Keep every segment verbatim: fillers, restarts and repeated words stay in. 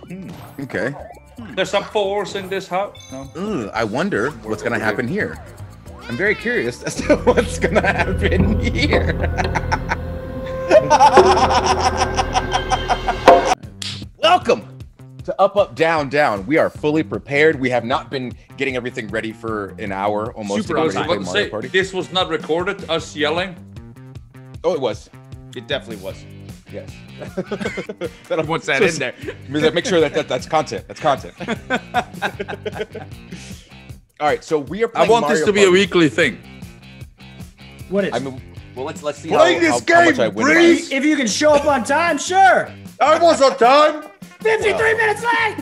Hmm. Okay. There's some fours in this house. No. Ooh, I wonder what's gonna happen here. I'm very curious as to what's gonna happen here. Welcome to Up, Up, Down, Down. We are fully prepared. We have not been getting everything ready for an hour almost. Super on time. I was about to say, Party. This was not recorded, us yelling. Oh, it was. It definitely was. Yes. That wants that in there. Make sure that, that that's content. That's content. All right, so we are playing I want Mario this to be Party. a weekly thing. What is? I mean, well, let's let's see Playing how, this how, how game, much I win. Breeze! If you can show up on time, sure. I was on time. fifty-three minutes late.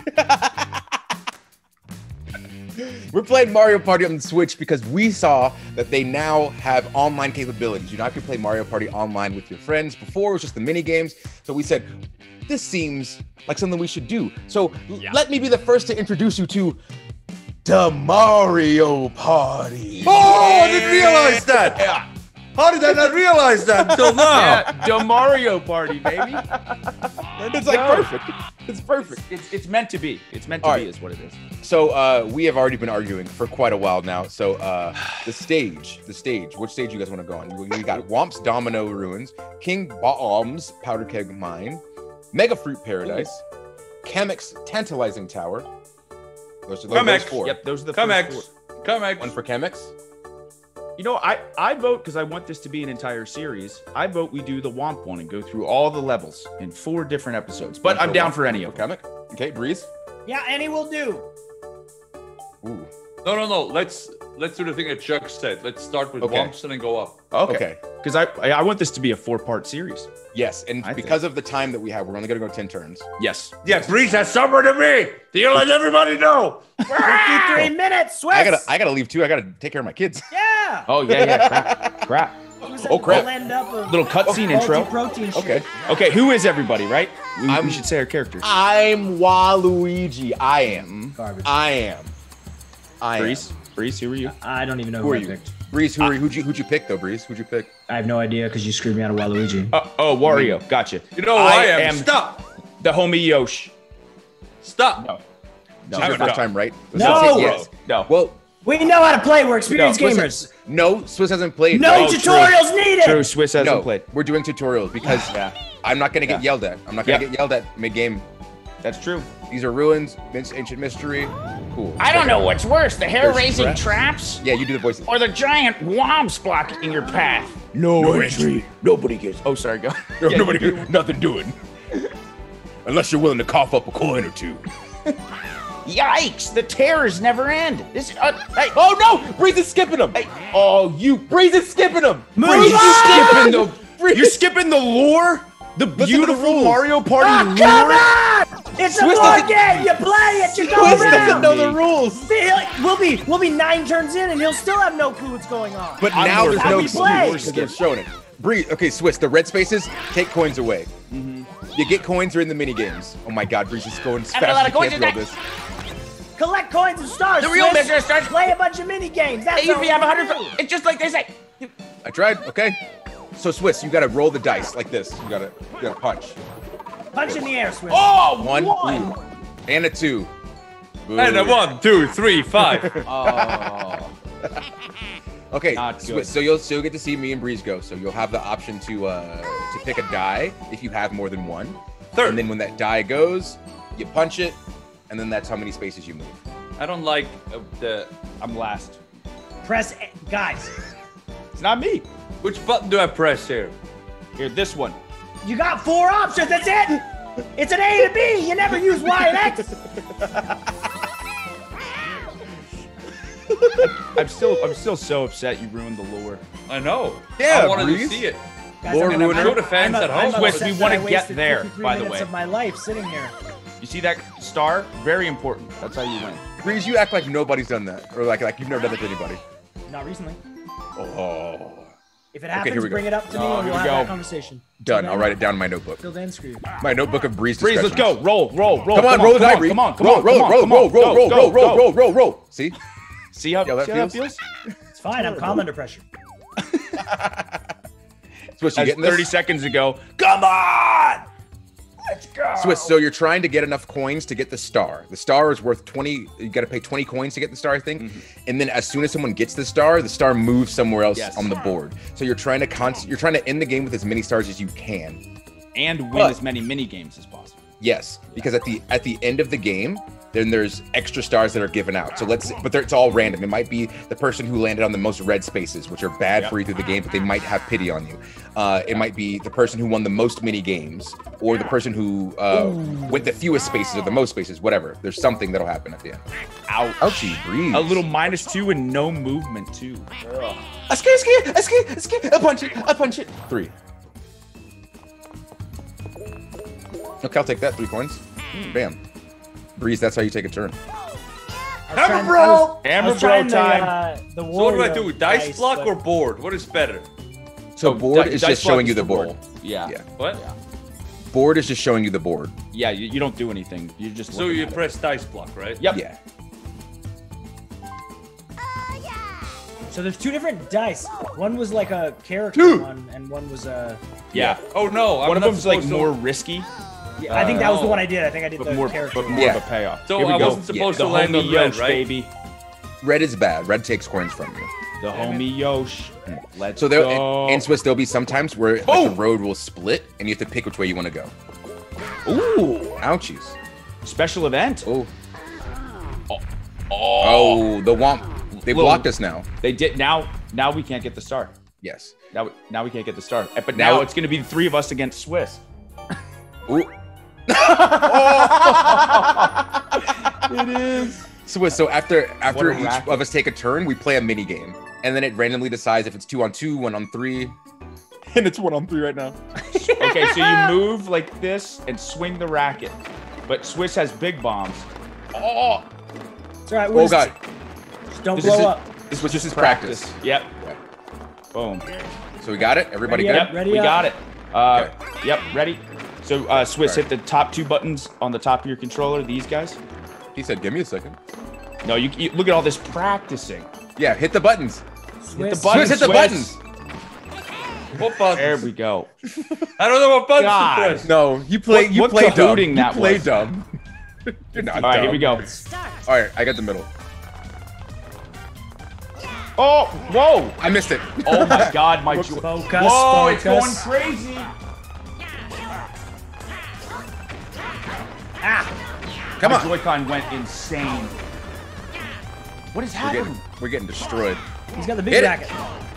We're playing Mario Party on the Switch because we saw that they now have online capabilities. You now can play Mario Party online with your friends. Before, it was just the mini games. So we said, this seems like something we should do. So yeah. Let me be the first to introduce you to the Mario Party. Oh, I didn't realize that. Yeah. How did I not realize that until now? Yeah, the Mario Party, baby. It's like go. perfect. It's perfect. It's it's meant to be. It's meant to All be right. is what it is. So uh, we have already been arguing for quite a while now. So uh, the stage, the stage, which stage you guys want to go on? We got Womp's Domino Ruins, King Bomb's Powder Keg Mine, Mega Fruit Paradise, Kamek's Tantalizing Tower. Those are those, those four. Yep, those are the Kamek. first four. Kamek. One for Kamek's. You know, I, I vote, because I want this to be an entire series, I vote we do the Womp one and go through all the levels in four different episodes. But I'm down for any of them. Kamek. Okay, Breeze. Yeah, any will do. Ooh. No, no, no. Let's let's do the thing that Chuck said. Let's start with Okay. Womps and then go up. Okay. Because I, I I want this to be a four-part series. Yes, and I because think. of the time that we have, we're only going to go ten turns. Yes. Yeah, Breeze has somewhere to be. Do you let everybody know? fifty-three minutes, Swiss. I gotta, I gotta leave too. I gotta take care of my kids. Yeah. Oh, yeah, yeah. Crap. Crap. Oh, crap. Blend up of Little cutscene intro. Protein shit. Okay. Okay, who is everybody, right? We, I'm- we should say our characters. I'm Waluigi. I am. Garbage. I am. I am. Breeze. Breeze, who are you? I don't even know Who who, are I you? picked. Breeze, who are you? Who'd you, who'd you pick though, Breeze? Who'd you pick? I have no idea because you screwed me out of Waluigi. Oh, oh, Wario. Gotcha. You know who I, am. am Stop. the homie Yosh. Stop. No. This No. is your no. first time, right? No. Yes. No. Well, We know how to play. We're experienced Swiss- gamers. no, Swiss hasn't played. No Oh, true. tutorials needed. True, Swiss hasn't no, played. we're doing tutorials because Yeah, I'm not gonna get Yeah. yelled at. I'm not gonna Yeah. get yelled at mid-game. that's true. These are ruins, ancient mystery. Cool. I don't know what's worse, the hair-raising There's traps Yeah, you do the voices. or the giant womps blocking your path. No, entry. Nobody gets. Oh, sorry, go. No, Yeah, nobody, you- nothing doing. Unless you're willing to cough up a coin or two. Yikes, the terrors never end. This, uh, hey, Oh no! Breeze is skipping him. Hey. Oh, you Breeze is skipping him. Move Breeze is on! skipping the, Breeze. you're skipping the lore? The to the beautiful rules. Mario Party Ah, lore? come on! It's a Swiss board doesn't- game. You play it. You go Swiss doesn't around. know the rules. He'll- We'll be we'll be nine turns in, and he'll still have no clue what's going on. But I'm now more there's how no we play. because they're showing it. Breeze. Okay, Swiss. The red spaces take coins away. You get coins or in the mini games. Oh my God, Breeze is going as And a fast lot as of you coins can't in throw this. Collect coins and stars. The real Swiss. business starts- Play a bunch of mini games. That's Hey, if all you have a we hundred, do. it's just like they say. I tried. Okay. So Swiss, you gotta roll the dice like this. You gotta, you gotta punch. Punch in the air, Swiss. Oh, one, One. Ooh. And a two. And a Boo. one, two, three, five. Oh. Okay, Not Swiss, good. so you'll still get to see me and Breeze go. So you'll have the option to uh, to pick a die if you have more than one. Third. And then when that die goes, you punch it, and then that's how many spaces you move. I don't like uh, the. I'm last. Press A. Guys, It's not me. Which button do I press here? Here, this one. you got four options. That's it. It's an A to B. You never use Y and X. I'm still I'm still so upset you ruined the lore. I know. Yeah, I wanted Breeze. to see it. Guys, Lord I'm, Ruiner. I'm, Show the fans I'm, at I'm home. Swiss, upset we that wanna I get wasted there, fifty-three by the minutes way. of my life sitting here. You see that star? Very important. That's how you win. Breeze, you act like nobody's done that, or like like you've never done it to anybody. Not recently. Oh, If it happens, here we go. bring it up to me Oh, and here we'll we have that go. conversation. done. Till I'll then- write it down in my notebook. Till then, screw you. My notebook of Breeze. Breeze, let's discussions. go. Roll, roll, roll. Come on, roll the die, Breeze. Come on, come roll, on, roll, come on, roll, come roll, on. roll, roll, Go, roll, go, roll, go. roll, roll, roll. See? See how, Yeah, that see how that feels- feels? It's fine. I'm calm under pressure. Swiss, you As getting thirty this? seconds ago. Come on! Let's go. Swiss, so you're trying to get enough coins to get the star. The star is worth twenty. You got to pay twenty coins to get the star, I think. Mm-hmm. And then as soon as someone gets the star, the star moves somewhere else yes. on the board. So you're trying to con- you're trying to end the game with as many stars as you can, and win but, as many mini games as possible. Yes, because at the at the end of the game, then there's extra stars that are given out. So let's, but it's all random. It might be the person who landed on the most red spaces, which are bad yep. for you through the game, but they might have pity on you. Uh, it might be the person who won the most mini games, or the person who uh, went the fewest spaces or the most spaces, whatever. There's something that'll happen at the end. Ouch. Ouchie, breeze. A little minus two and no movement too. A ski, ski, a ski, a ski, a punch it, a punch it. Three. Okay, I'll take that. Three coins. Bam. Breeze, that's how you take a turn. Hammer bro! Hammer bro time. The, uh, the so what do I do? Dice, dice block but... or board? What is better? So oh, board is just showing you the board. Roll. Yeah. yeah. What? Yeah. Board is just showing you the board. Yeah, you, you don't do anything. You just So you press it. dice block, right? Yep. Yeah. So there's two different dice. One was like a character two. one, and one was a... Yeah. Oh, no. I'm one of them's like to... more risky. Yeah, I think that was the no. one I did. I think I did but the more, character but more yeah. of a payoff. So Here we I go. wasn't supposed yeah. to land on red, Yosh, right? baby. Red is bad. Red takes coins from you. The homie Yosh. Let's so there, go. in, in Swiss, there'll be some times where like, the road will split, and you have to pick which way you want to go. Ooh. Ouchies. Special event. Oh. Oh. Oh, the womp. They Little, blocked us now. They did. Now, now we can't get the star. Yes. Now, now we can't get the star. But now, now it's going to be the three of us against Swiss. Ooh. It is. Swiss. So after after each racket. of us take a turn, we play a mini game, and then it randomly decides if it's two on two, one on three, and it's one on three right now. Okay, so you move like this and swing the racket, but Swiss has big bombs. Oh. It's all right. Oh god. Just don't this blow is up. This was just his practice. practice. Yep. Yeah. Boom. So we got it. Everybody ready good? Yep. Ready we up. got it. Uh, okay. Yep. Ready. So uh, Swiss, right. hit the top two buttons on the top of your controller. These guys. He said, "Give me a second." No, you, you look at all this practicing. Yeah, hit the buttons. Hit the Swiss. buttons. Swiss, hit the Swiss. buttons. What buttons? There we go. I don't know what buttons God. to press. No, you play. What- you what play dumb. cahooting You that play was. dumb. You're not All dumb. right, here we go. All right, I got the middle. Oh, whoa! I missed it. Oh my God, my joy. Focus, Whoa, it's going focus. crazy. Ah! Come my on. Joy-Con went insane. What is We're happening? getting, we're getting destroyed. He's got the big Hit it. racket.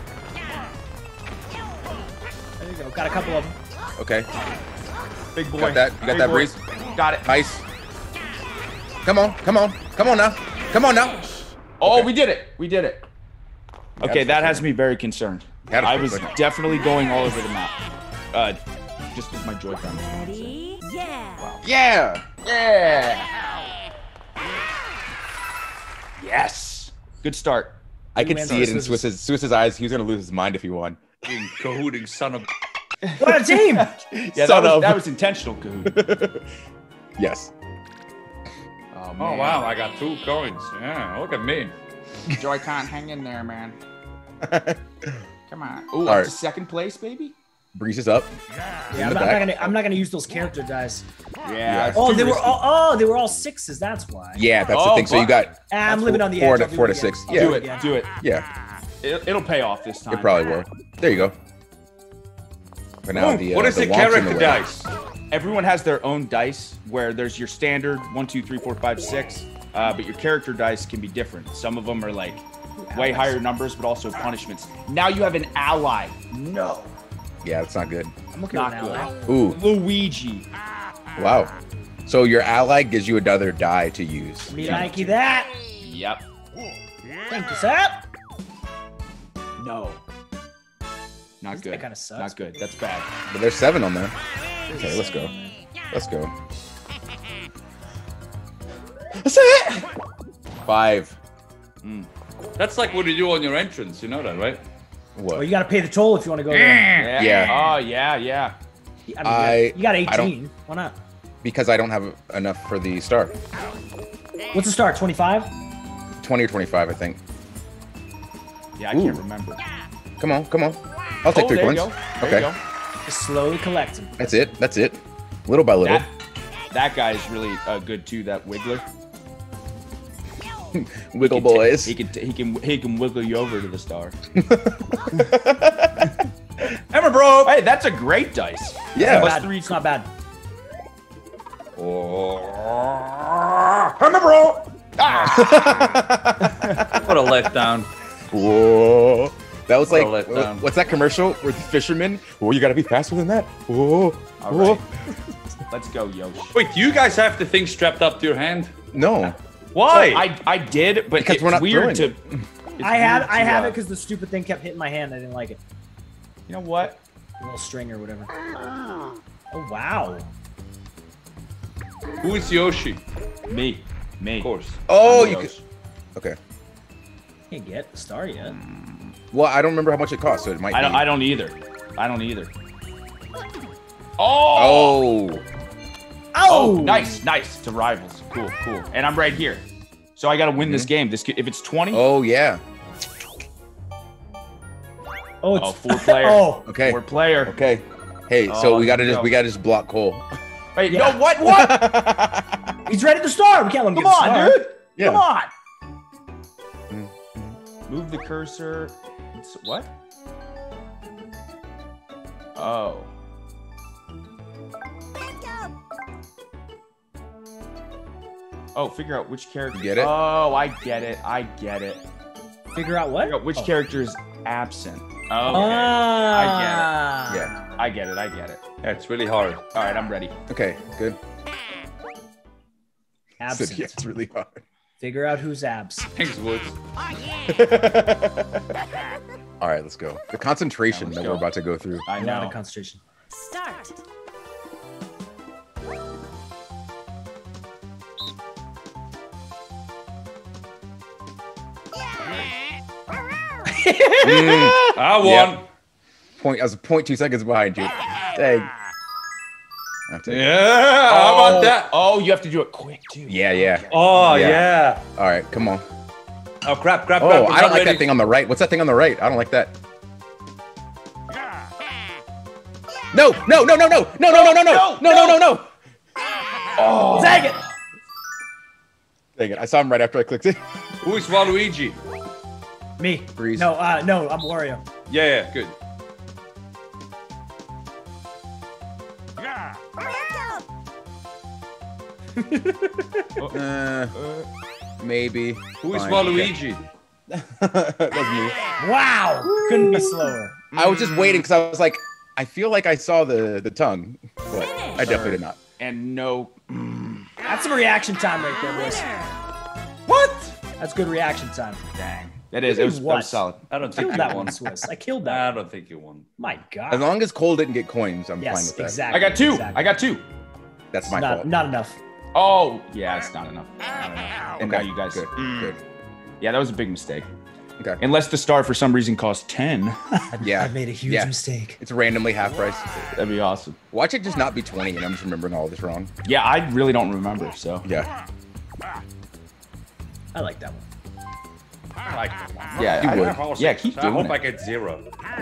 There you go. Got a couple of them. Okay. Big boy. Got that. You got Big that, boy. Breeze? Got it. Nice. Come on. Come on. Come on now. Come on now. Oh, Okay. we did it. We did it. Okay, that has me very concerned. Had it I for a was second. definitely going all over the map. Uh, just with my Joy-Con. Ready? Yeah. Wow. Yeah. Yeah. Yes. Good start. I could wins see on it in Swiss's- Swiss's, Swiss's eyes. He was going to lose his mind if he won. Fucking cahooting son of. What a team! Yeah, that Son was, of. that was intentional, Kahoot. Yes. Oh, Oh wow, I got two coins. Yeah, look at me. Joy-Con, hang in there, man. Come on. Ooh, All up right. to second place, baby. Breeze is up. Yeah, In I'm the not, I'm back. not gonna. I'm not gonna use those character dice. Yeah. Oh, too they were risky. all. Oh, they were all sixes. That's why. Yeah, that's the Oh, thing. So you fuck. got Ah, I'm living on the four edge. to I'll do four it to again. six. I'll Yeah. Do it. again. Do it. yeah, it. It'll pay off this time. it probably will. There you go. But now the uh, What is the the womp's in character way. dice? Everyone has their own dice where there's your standard one, two, three, four, five, six, uh, but your character dice can be different. Some of them are like way higher numbers, but also punishments. Now you have an ally. No. Yeah, that's not good. I'm okay Not with good. that. Ooh, Luigi. wow. So your ally gives you another die to use. Me likey that. Yep. Thank you, sir. No. Not That good. kinda sucks. Not good. That's bad. But there's seven on there. Okay, let's go. Let's go. That's it. Five. That's like what you do on your entrance. You know that, right? What? Well, you gotta pay the toll if you want to go there. Yeah. Yeah. Oh, yeah, yeah. I mean, I- you got I don't- eighteen. Why not? Because I don't have enough for the star. What's the start? twenty-five? twenty or twenty-five, I think. Yeah, I Ooh. can't remember. Come on, come on. I'll take Oh, three there you coins. go. There Okay. you go. Just slowly collect them. That's it. That's it. Little by little. That, that guy is really uh, good too. That Wiggler. Wiggle He can boys. ta- He can, ta- he can he can wiggle you over to the star. Hammer, bro. Hey, that's a great dice. Yeah. Plus Bad. three. It's not bad. Oh, hammer, bro. What a letdown. Whoa. That was like, What a letdown. what's that commercial where the fisherman? Oh, you gotta be faster than that. Whoa. All Whoa. right. Let's go, Yoshi. Wait, you guys have the thing strapped up to your hand? No. Why? I I did, but Because it's we're not weird to. throwing it's I have weird I to, have uh, it because the stupid thing kept hitting my hand. I didn't like it. You know what? A little string or whatever. Oh wow. Who is Yoshi? Me, me. Of course. Oh, I'm you Yoshi. could. Okay. Can't get the star yet. Well, I don't remember how much it cost, so it might I don't. be. I don't either. I don't either. Oh. Oh. Oh, nice, nice to rivals. Cool, cool. And I'm right here, so I got to win this game. This if it's twenty. Oh, yeah. Oh, it's Oh, four player. oh, Okay. Four player. Okay. Hey, so Oh, we gotta here we just go. we gotta just block Cole. Wait, Yeah. no, what? What? he's ready to star. We can't let him Come get the on, star. dude. Yeah. Come on. Move the cursor. It's, what? Oh. Oh, figure out which character. You get it? Oh, I get it. I get it. Figure out what? Figure out which Oh. character is absent. Okay. Ah. Yeah. I get it. I get it. Yeah, it's really hard. All right, I'm ready. Okay, good. Absent. Yeah, it's really hard. Figure out who's abs. Thanks, Woods. All right, let's go. The concentration Yeah, let's that go. we're about to go through. I Not know. a concentration. Start. Mm, I won. Yep. point. I was point two seconds behind you. Dang. I'll take it. Yeah, how about that? Oh, you have to do it quick too. Yeah, yeah. Oh, Yeah. yeah. All right, come on. Oh, crap, crap, crap. Oh, I'm I don't not like ready. that thing on the right. What's that thing on the right? I don't like that. No, no, no, no, no, no, no, no, no, no, no, no, no, no. Oh, Take it. Dang it! I saw him right after I clicked it. Who is Waluigi? Me. Breeze. No, uh, no, I'm Wario. Yeah, yeah, good. Uh, maybe. Who is Fine. Waluigi? That's me. Wow. Couldn't be slower. I was just waiting because I was like, I feel like I saw the the tongue, but I definitely did not. and no. That's some reaction time right there, boys. What? That's good reaction time. Dang. That is. It was, that What? was solid. I don't think Killed you that won. one, Swiss. I killed that. I one. don't think you won. My God. As long as Cole didn't get coins, I'm fine yes, with that. exactly. I got two. Exactly. I got two. That's my not, fault. not enough. Oh, yeah, it's not enough. Not enough. And Okay, now you guys. Good. Good. Yeah, that was a big mistake. Okay. Unless the star for some reason cost ten. Yeah. I made a huge Yeah. mistake. It's randomly half price. That'd be awesome. Watch it just not be twenty, and I'm just remembering all this wrong. Yeah, I really don't remember. So Yeah. I like that one. I like that one. yeah, You I, would. I also- yeah, keep I doing hope it. I get zero.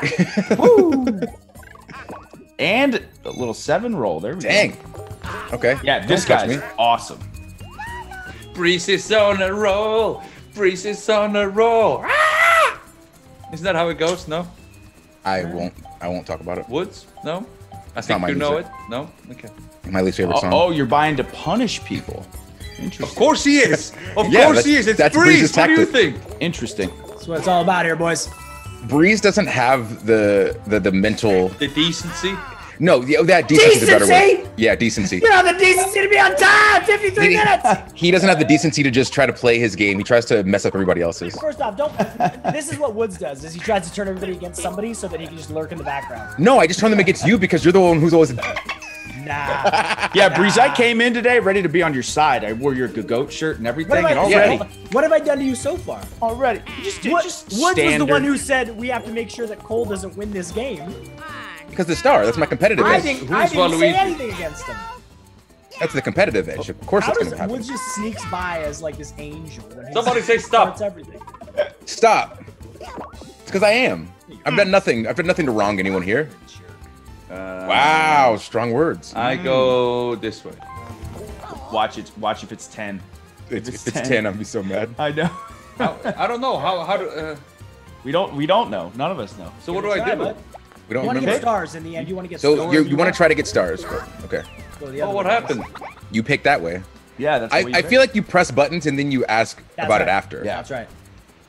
And a little seven roll. There we Dang. go. Okay. Yeah, this Don't touch guy's me. awesome. Breeze is on a roll. Breeze is on a roll. Ah! Isn't that how it goes? No? I won't. I won't talk about it. Woods? No? I not think my you know music. it. No? Okay. My least favorite Oh, song. oh, you're buying to punish people. Of Interesting. course he is. Of Yeah, course that's- he is. It's that's Breeze. Breeze's What do you tactic. think? Interesting. That's what it's all about here, boys. Breeze doesn't have the the the mental. The decency. No, the, that decency is a better Decency? word. Yeah, decency. You have the decency to be on time. fifty-three He- minutes. He doesn't have the decency to just try to play his game. He tries to mess up everybody else's. First off, don't. This is what Woods does: is he tries to turn everybody against somebody so that he can just lurk in the background. No, I just turn them against you because you're the one who's always. Nah. Yeah, Breeze, I came in today ready to be on your side. I wore your goat shirt and What everything, have, and I, already, what have I done to you so far? already, just, What, just Woods was the standard. one who said we have to make sure that Cole doesn't win this game. Because the star. That's my competitive I edge. didn't, Who's I didn't say Waluigi? anything against him. That's the competitive edge. Of course, How it's does going to happen. Woods just sneaks by as like this angel? When he Somebody say stop. starts everything. Stop. It's because I am. I've done nothing. I've done nothing to wrong anyone here. Uh, Uh, Wow, strong words. I go this way. Watch it. Watch if it's ten. It's, If if it's ten, I'd be so mad. I know. How, I don't know how. How do? Uh, We don't. We don't know. None of us know. so what do I Try, do? bud. We You don't want to remember. get stars in the end. You want to get So stars. you're, you want to try to get stars. But, okay. Go the Oh, other what way. happened? You pick that way. Yeah, that's. I, what you I pick. feel like you press buttons and then you ask That's about it right. after. Yeah. That's right.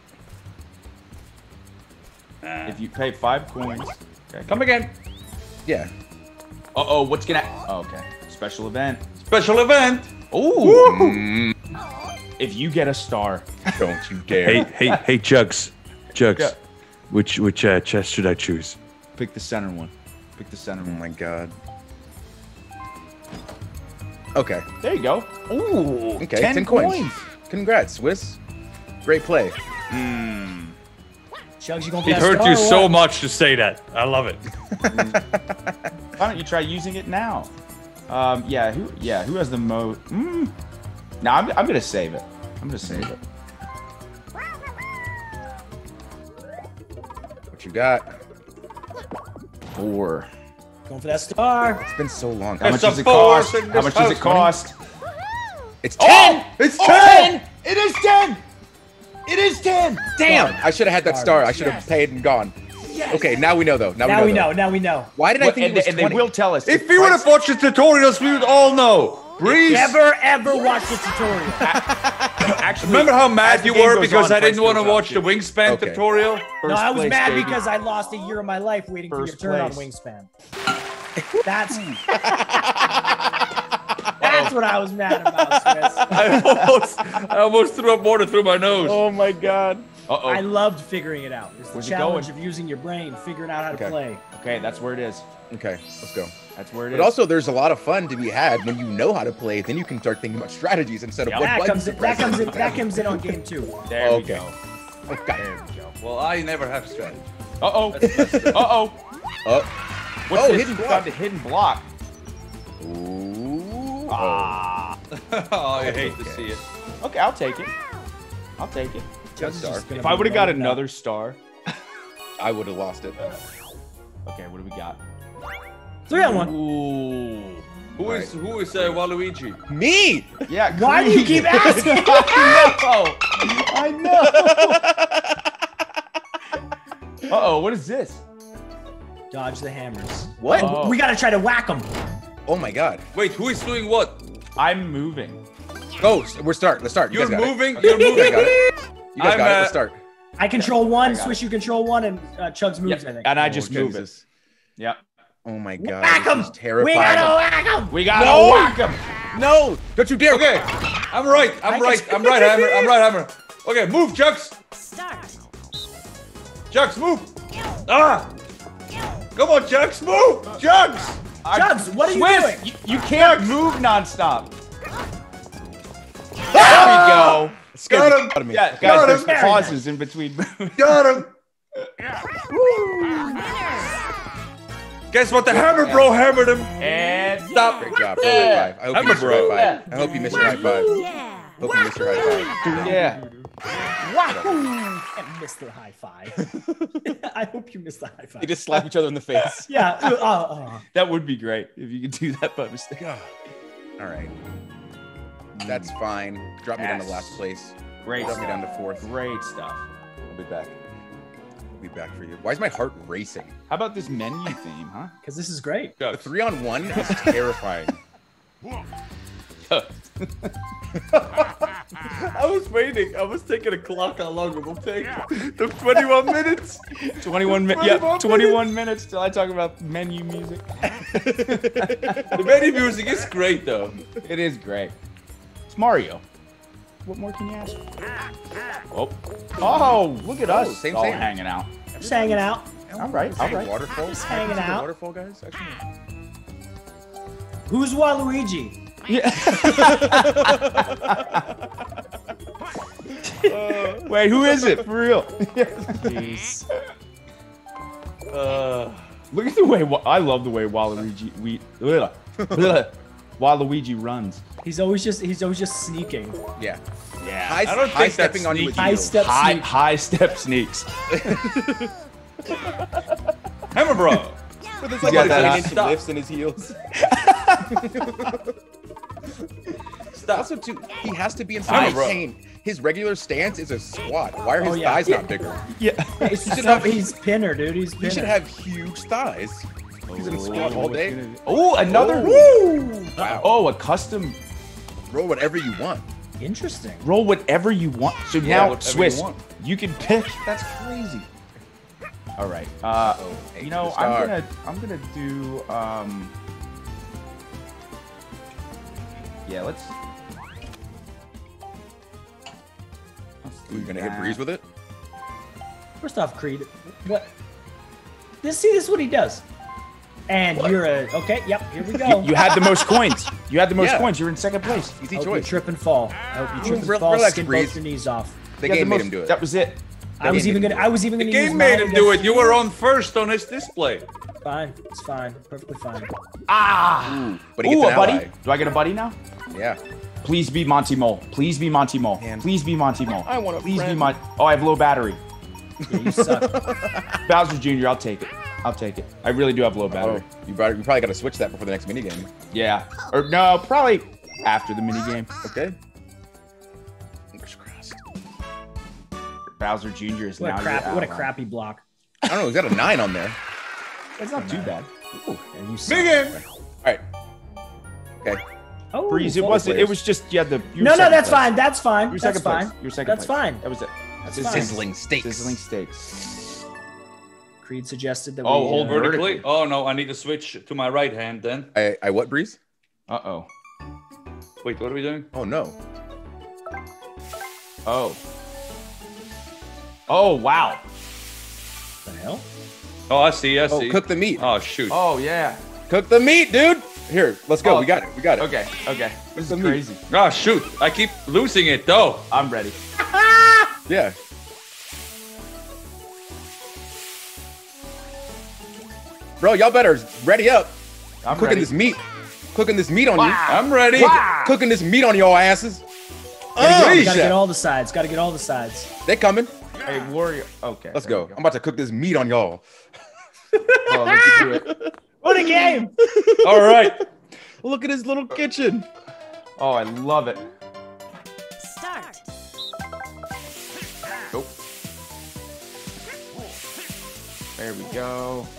if you pay five coins. Okay. Come again. Yeah. Uh oh, what's gonna? Oh, okay. Special event. Special event. Ooh. Mm, If you get a star. don't you dare. Hey, hey, hey, Jugs. Jugs. Yeah. Which which uh, chest should I choose? Pick the center one. Pick the center Oh one. my god. Okay. There you go. Ooh. Okay. ten, coins. Congrats, Swiss. Great play. Chugs, you gonna be It that hurt star you or so what? much to say that. I love it. Why don't you try using it now? Um. Yeah. Who? Yeah. Who has the most? Mm. No, I'm. I'm gonna save it. I'm gonna save it. What you got? Four. Going for that star. It's been so long. How It's much a does it force cost? in How this much does it house, cost? It's ten. It's ten. It is ten. It is ten. Damn. I should have had that star. I should have Yes. paid and gone. Yes. Okay. Now we know though. Now, Now we we know. know. Now we know. Though. Why did I Well, think and, it was they, and they twenty? will tell us. If we would have watched the tutorials, we would all know. Breeze. Never ever watch the tutorial. Actually, Remember how as mad the you game were goes because on, I didn't price want to goes up, watch the too. wingspan Okay. tutorial? No, First I was place, mad baby. because I lost a year of my life waiting for First your turn on place. Wingspan. That's that's what I was mad about, Swiss. I almost, I almost threw up water through my nose. Oh my god. Uh oh. I loved figuring it out. It's the Where's it challenge going? of using your brain, figuring out how to Okay. play. Okay, that's where it is. Okay. Let's go. That's where it is. But also, there's a lot of fun to be had when you know how to play. Then you can start thinking about strategies instead of Yeah. what That buttons comes to in, that press. comes in that comes in on game two. there we Okay. go. Okay. There we go. Well, I never have strategy. Uh oh. Uh oh. Oh. What's Oh, this? hidden You block. found the hidden block. Ooh. Ah. Oh, I hate to see it. Okay, I'll take it. I'll take it. Got a star. If I would have got another star. I would have lost it. Okay, what do we got? Three on one. Ooh. Who is who is uh, Waluigi? Me. Yeah. Why do you Creed. keep asking? I know. I know. Uh oh, what is this? Dodge the hammers. What? Oh. We gotta try to whack them. Oh my god. Wait, who is doing what? I'm moving. Go. We're start. Let's start. You You're guys got moving. It. You're You guys moving. got it. You guys I'm, got it. uh, Let's start. I control one, got Swish you control one, and uh, Chugs moves, Yeah, I think. and I Oh, just move it. Jesus. Yep. Oh my god. Whack this 'em! is terrifying. We gotta whack them! We gotta No. whack him. No! Don't you dare! Okay, I'm right. I'm I right. can- I'm right, Hammer. I'm right, Hammer. Okay, move, Chugs. Start. Chugs, move. Ah! Come on, Chugs, move. Chugs. Chugs, what are you Swiss, doing? You, you can't move nonstop. There we go. Scared Got the him. out of me. Yeah, Okay. guys, Got there's him. pauses in between. Got him. Guess what? The Hammer Bro hammered him. and Stop. Great job. Yeah. High five. I hope Hammer you missed your bro. high five. I hope you missed your high five. Yeah. Hope you missed your high five. Yeah. Wahoo! And missed the high five. I hope you missed the high five. They just slap each other in the face. Yeah. Uh, uh, That would be great if you could do that by mistake. All right. That's fine. Drop me down to Yes. last place. Great Drop me stuff. down to fourth. Great stuff. I'll be back. I'll be back for you. Why is my heart racing? How about this menu theme, huh? Because this is great. The three on one is terrifying. I was waiting. I was taking a clock how long it will take. The twenty-one minutes. twenty-one minutes. Yeah, twenty-one minutes till I talk about menu music. The menu music is great, though. It is great. It's Mario. What more can you ask? Oh, oh, look at us same, all same. hanging out. Just hanging out. All right, all right. Waterfall. Just hanging out. Waterfall, guys. Actually. Who's Waluigi? Wait, who is it for real? Jeez. Uh, Look at the way Wa- I love the way Waluigi we ugh, ugh, Waluigi runs. He's always just he's always just sneaking. Yeah. Yeah, High, I don't high think that's stepping on you with sneaky. High heels. step high sneak. high step sneaks. Hammer Bro. With his like got nine that inch stop. lifts in his heels. Stop. Also, too, he has to be in so Come on, much bro. pain. His regular stance is a squat. Why are his Oh, yeah. thighs not bigger? Yeah. He's, should have- he's pinner, dude. He's pinner. He should have huge thighs. He's gonna squat all day. Oh, another. Wow. Oh, a custom. Roll whatever you want. Interesting. Roll whatever you want. So Yeah, now, whatever you Swiss, want. you can pick. That's crazy. All right. Uh, Hey, you know, start. I'm gonna, I'm gonna do. Um, yeah, let's. let's do You're gonna hit that. Breeze with it? First off, Creed, what? This see, this is what he does. And you're a okay. Yep, here we go. You had the most coins. You had the most Yeah. coins. You're in second place. Easy I hope you choice. trip and fall. I hope you trip and Re- fall. relax, Skin Breeze. both your knees off. The You had game the made most- him do it. That was it. I was game even made gonna. him I was even The gonna use game made mine him do it. against You were on first on his display. Fine. It's fine. Perfectly fine. Ah. But he gets Ooh, an a buddy. ally. Do I get a buddy now? Yeah. Please be Monty Mole. Please be Monty Mole. Man. Please be Monty Mole. I want a Please be friend. Mon. Oh, I have low battery. Yeah, you suck. Bowser Junior, I'll take it. I'll take it. I really do have low battery. Oh, you probably, you probably got to switch that before the next minigame. Yeah. Or no, probably after the minigame. Okay. Fingers crossed. Bowser Junior is What now a crap. your What a ally. crappy block. I don't know. He's got a nine on there. It's not too bad. Yeah, you suck. Big game. All right. Okay. Oh, Breeze, it full wasn't. It players. was just you had the. you were No, no, second that's place. fine. That's fine. You were That's second place. fine. You were second That's place. fine. That was it. That's Sizzling- fine. Sizzling steaks. Sizzling steaks. Creed suggested that Oh, we. hold uh, Vertically? Oh, no. I need to switch to my right hand then. I, I what, Breeze? Uh oh. Wait, what are we doing? Oh, no. Oh. Oh wow. the hell? Oh, I see. I Oh, see. cook the meat. Oh, shoot. Oh yeah. Cook the meat, dude. Here, let's go. Oh. We got it. We got it. Okay. Okay. This is the meat. crazy. Oh, shoot. I keep losing it, though. I'm ready. Yeah. Bro, y'all better ready up. I'm Cooking ready. this meat. Cooking this meat on you. I'm ready. Cooking this meat on your asses. Gotta, Oh, get, gotta shit. get all the sides. Gotta get all the sides. They coming. Hey, warrior. Okay. Let's there go. we I'm about to cook this meat on y'all. Oh, let's do it. What a game! All right. Look at his little kitchen. Oh, I love it. Start. Nope. There we go.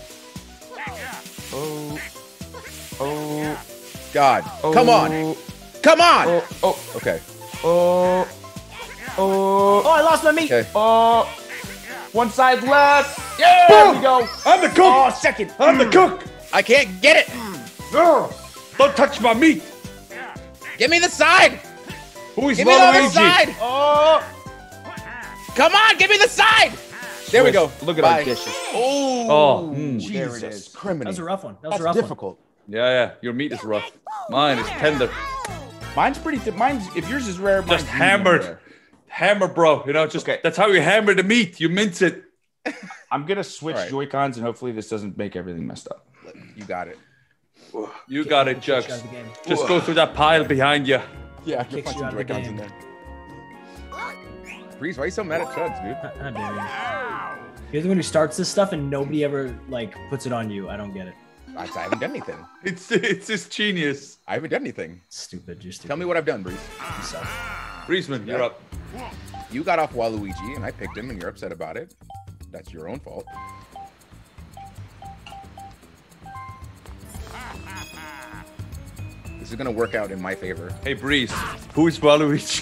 Oh. Oh. God. Oh. Come on. Come on. Oh. Oh. Okay. Oh. Oh. Oh, I lost my meat. Okay. Oh. One side left. Yeah. There we go. I'm the cook. Oh, second. I'm the cook. I can't get it. Don't touch my meat. Give me the side. Who is Give me the other Waluigi? side. Oh. Come on. Give me the side. There we go. Look at Bye. our dishes. Oh. Oh. Jesus. There it is. Criminy. That was a rough one. That was That's a rough difficult. Yeah, yeah. Your meat is rough. Mine is tender. Mine's pretty. Th- mine's. If yours is rare, mine's Just medium hammered. rare. Hammer, bro. You know, just Okay. that's how you hammer the meat. You mince it. I'm gonna switch All right. Joy Cons and hopefully this doesn't make everything messed up. You got it. You one. got it, Kicks you out Chugs. of the game. Just go through that pile behind you. Yeah. Kicks you out of the in game. there. Breeze, why are you so mad at Chugs, dude? How how dare you? You're the one who starts this stuff and nobody ever like puts it on you. I don't get it. I, I haven't done anything. It's it's just genius. I haven't done anything. Stupid. You're stupid. Tell me what I've done, Breeze. You suck. Reisman, you're Yeah. up. You got off Waluigi, and I picked him, and you're upset about it. That's your own fault. This is gonna work out in my favor. Hey, Breeze. Who is Waluigi?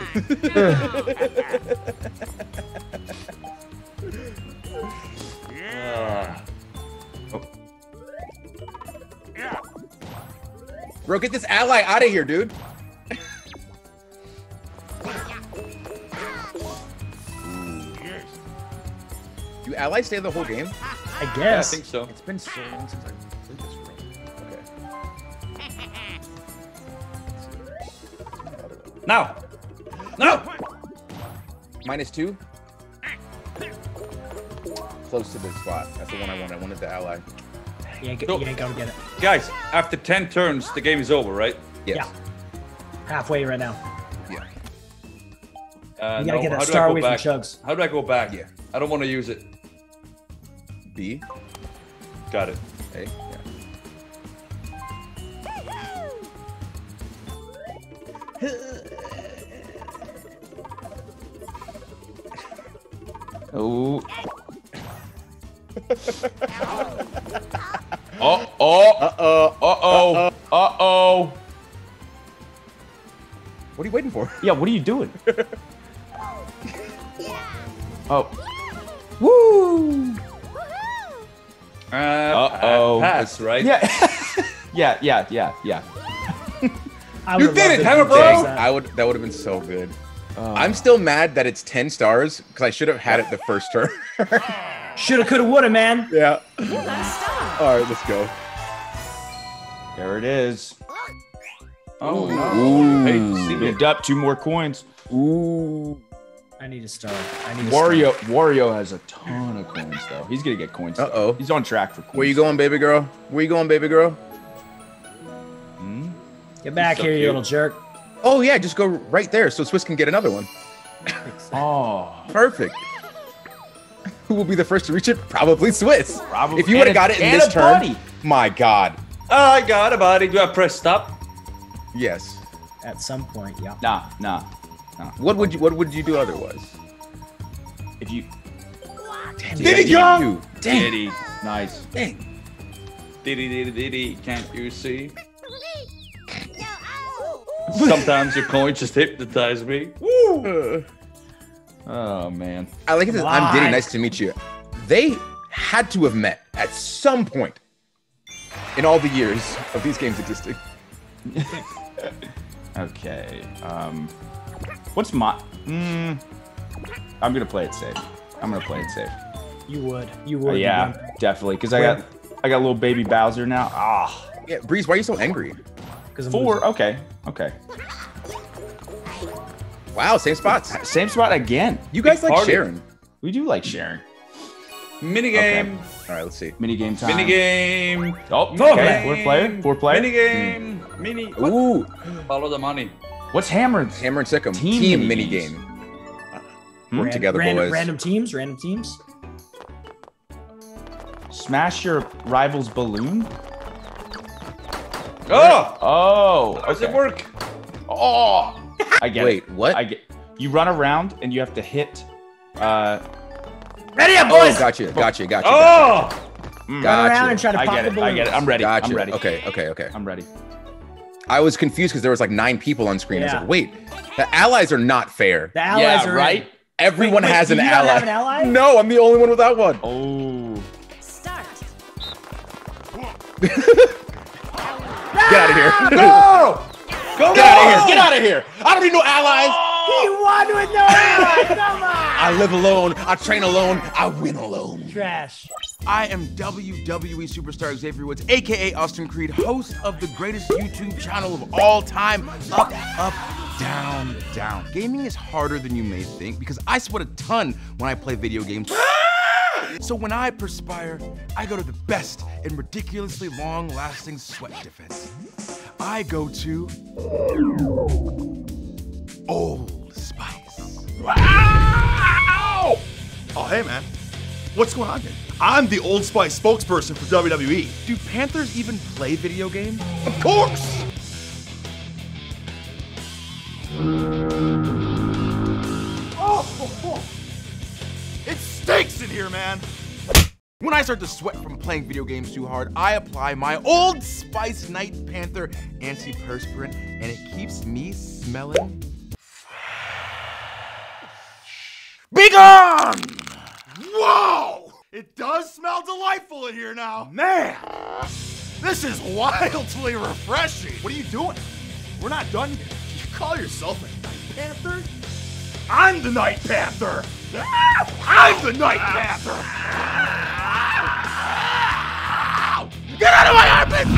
Ah. Bro, get this ally out of here, dude. Do allies stay the whole game? I Yeah, I guess. think so. It's been so long since I played this room. Okay. Now. No. Minus two. Close to the spot. That's the one I wanted. I wanted the ally. You ain't, So- you ain't gonna get it. Guys, after ten turns, the game is over, right? Yes. Yeah. Halfway right now. Yeah. Uh, You gotta no, get how that do I star go away from back? Chugs. How do I go back? Yeah. I don't want to use it. B. Got it. Hey, yeah. Oh. Oh, oh, Uh-oh. uh-oh, uh-oh. What are you waiting for? Yeah, what are you doing? Oh. Woo! Uh, Uh-oh. Pass, right? Yeah. yeah, yeah, yeah, yeah. I You would've did loved it, if Hammer you Bro! did that. I would. That would have been so good. Uh, I'm still mad that it's ten stars because I should have had it the first turn. Shoulda, coulda, woulda, man. Yeah. You got a star. All right, let's go. there it is. Oh, no. Hate to see Moved it. up two more coins. Ooh. I need a star. I need a Wario, star. Wario has a ton of coins though. He's gonna get coins. still. Uh-oh. He's on track for coins. Where you going, baby girl? Where you going, baby girl? Hmm? Get back so here, you cute. little jerk. Oh yeah, just go right there so Swiss can get another one. Oh, Perfect. Who will be the first to reach it? Probably Swiss. Probably. If you would have And got it a- in and this a turn, buddy. my God. I got a body. Do I press stop? Yes. At some point, yeah. nah, nah. What would you What would you do otherwise? If you Damn, Did he yeah, go? you. Diddy. nice. Dang. Diddy, diddy, diddy. Can't you see? Sometimes your coin just hypnotize me. Uh, Oh man. I like it. that I'm Diddy. Why? Nice to meet you. They had to have met at some point in all the years of these games existing. Okay. Um, what's my? Mm, I'm gonna play it safe. I'm gonna play it safe. You would. You Uh, would. yeah, you would. definitely. Cause I got, I got little baby Bowser now. Ah, Yeah, Breeze, why are you so angry? 'Cause I'm four. losing. Okay, okay. Wow, same spots. Same spot again. You guys like Party. sharing. We do like sharing. Minigame. All right, let's see. Mini game time. Minigame. Oh, Four okay. player. Four player. Four player. Minigame. Mini. What? Ooh, Follow the money. What's Hammer? Hammer and Sick'em. Team Team, mini mini games. game. Hmm? Work Ran- together, random, boys. Random teams. Random teams. Smash your rival's balloon. Oh! Oh, How does okay. it work? Oh, I get Wait, it. what? I get. You run around and you have to hit. Uh, Ready up, Oh, boys. gotcha, gotcha, gotcha. Oh! mm, Gotcha. Run around and try to I pop get the it. I balloons. get it. I'm ready. Gotcha. I'm ready. Okay, okay, okay. I'm ready. I was confused because there was like nine people on screen. I was Yeah. like, wait, the allies are not fair. The allies Yeah, are in. right. Everyone Wait, wait, has do an you ally. not have an ally? No, I'm the only one without one. Oh. Start. Get out of here. Go! Go! Get out of here. Get out of here. I don't need no allies. He won with no ally. Come on. I live alone. I train alone. I win alone. Trash. I am W W E superstar Xavier Woods, a k a. Austin Creed, host of the greatest YouTube channel of all time, Up, Up, Down, Down. Gaming is harder than you may think because I sweat a ton when I play video games. So when I perspire, I go to the best in ridiculously long-lasting sweat defense. I go to Old Spice. Wow! Oh, hey, man. What's going on here? I'm the Old Spice spokesperson for W W E. Do Panthers even play video games? Of course! Oh, it stinks in here, man. When I start to sweat from playing video games too hard, I apply my Old Spice Night Panther antiperspirant, and it keeps me smelling. Be gone! Whoa! It does smell delightful in here now. Man, this is wildly refreshing. What are you doing? We're not done yet. You call yourself a Night Panther? I'm the Night Panther. I'm the Night Panther. Get out of my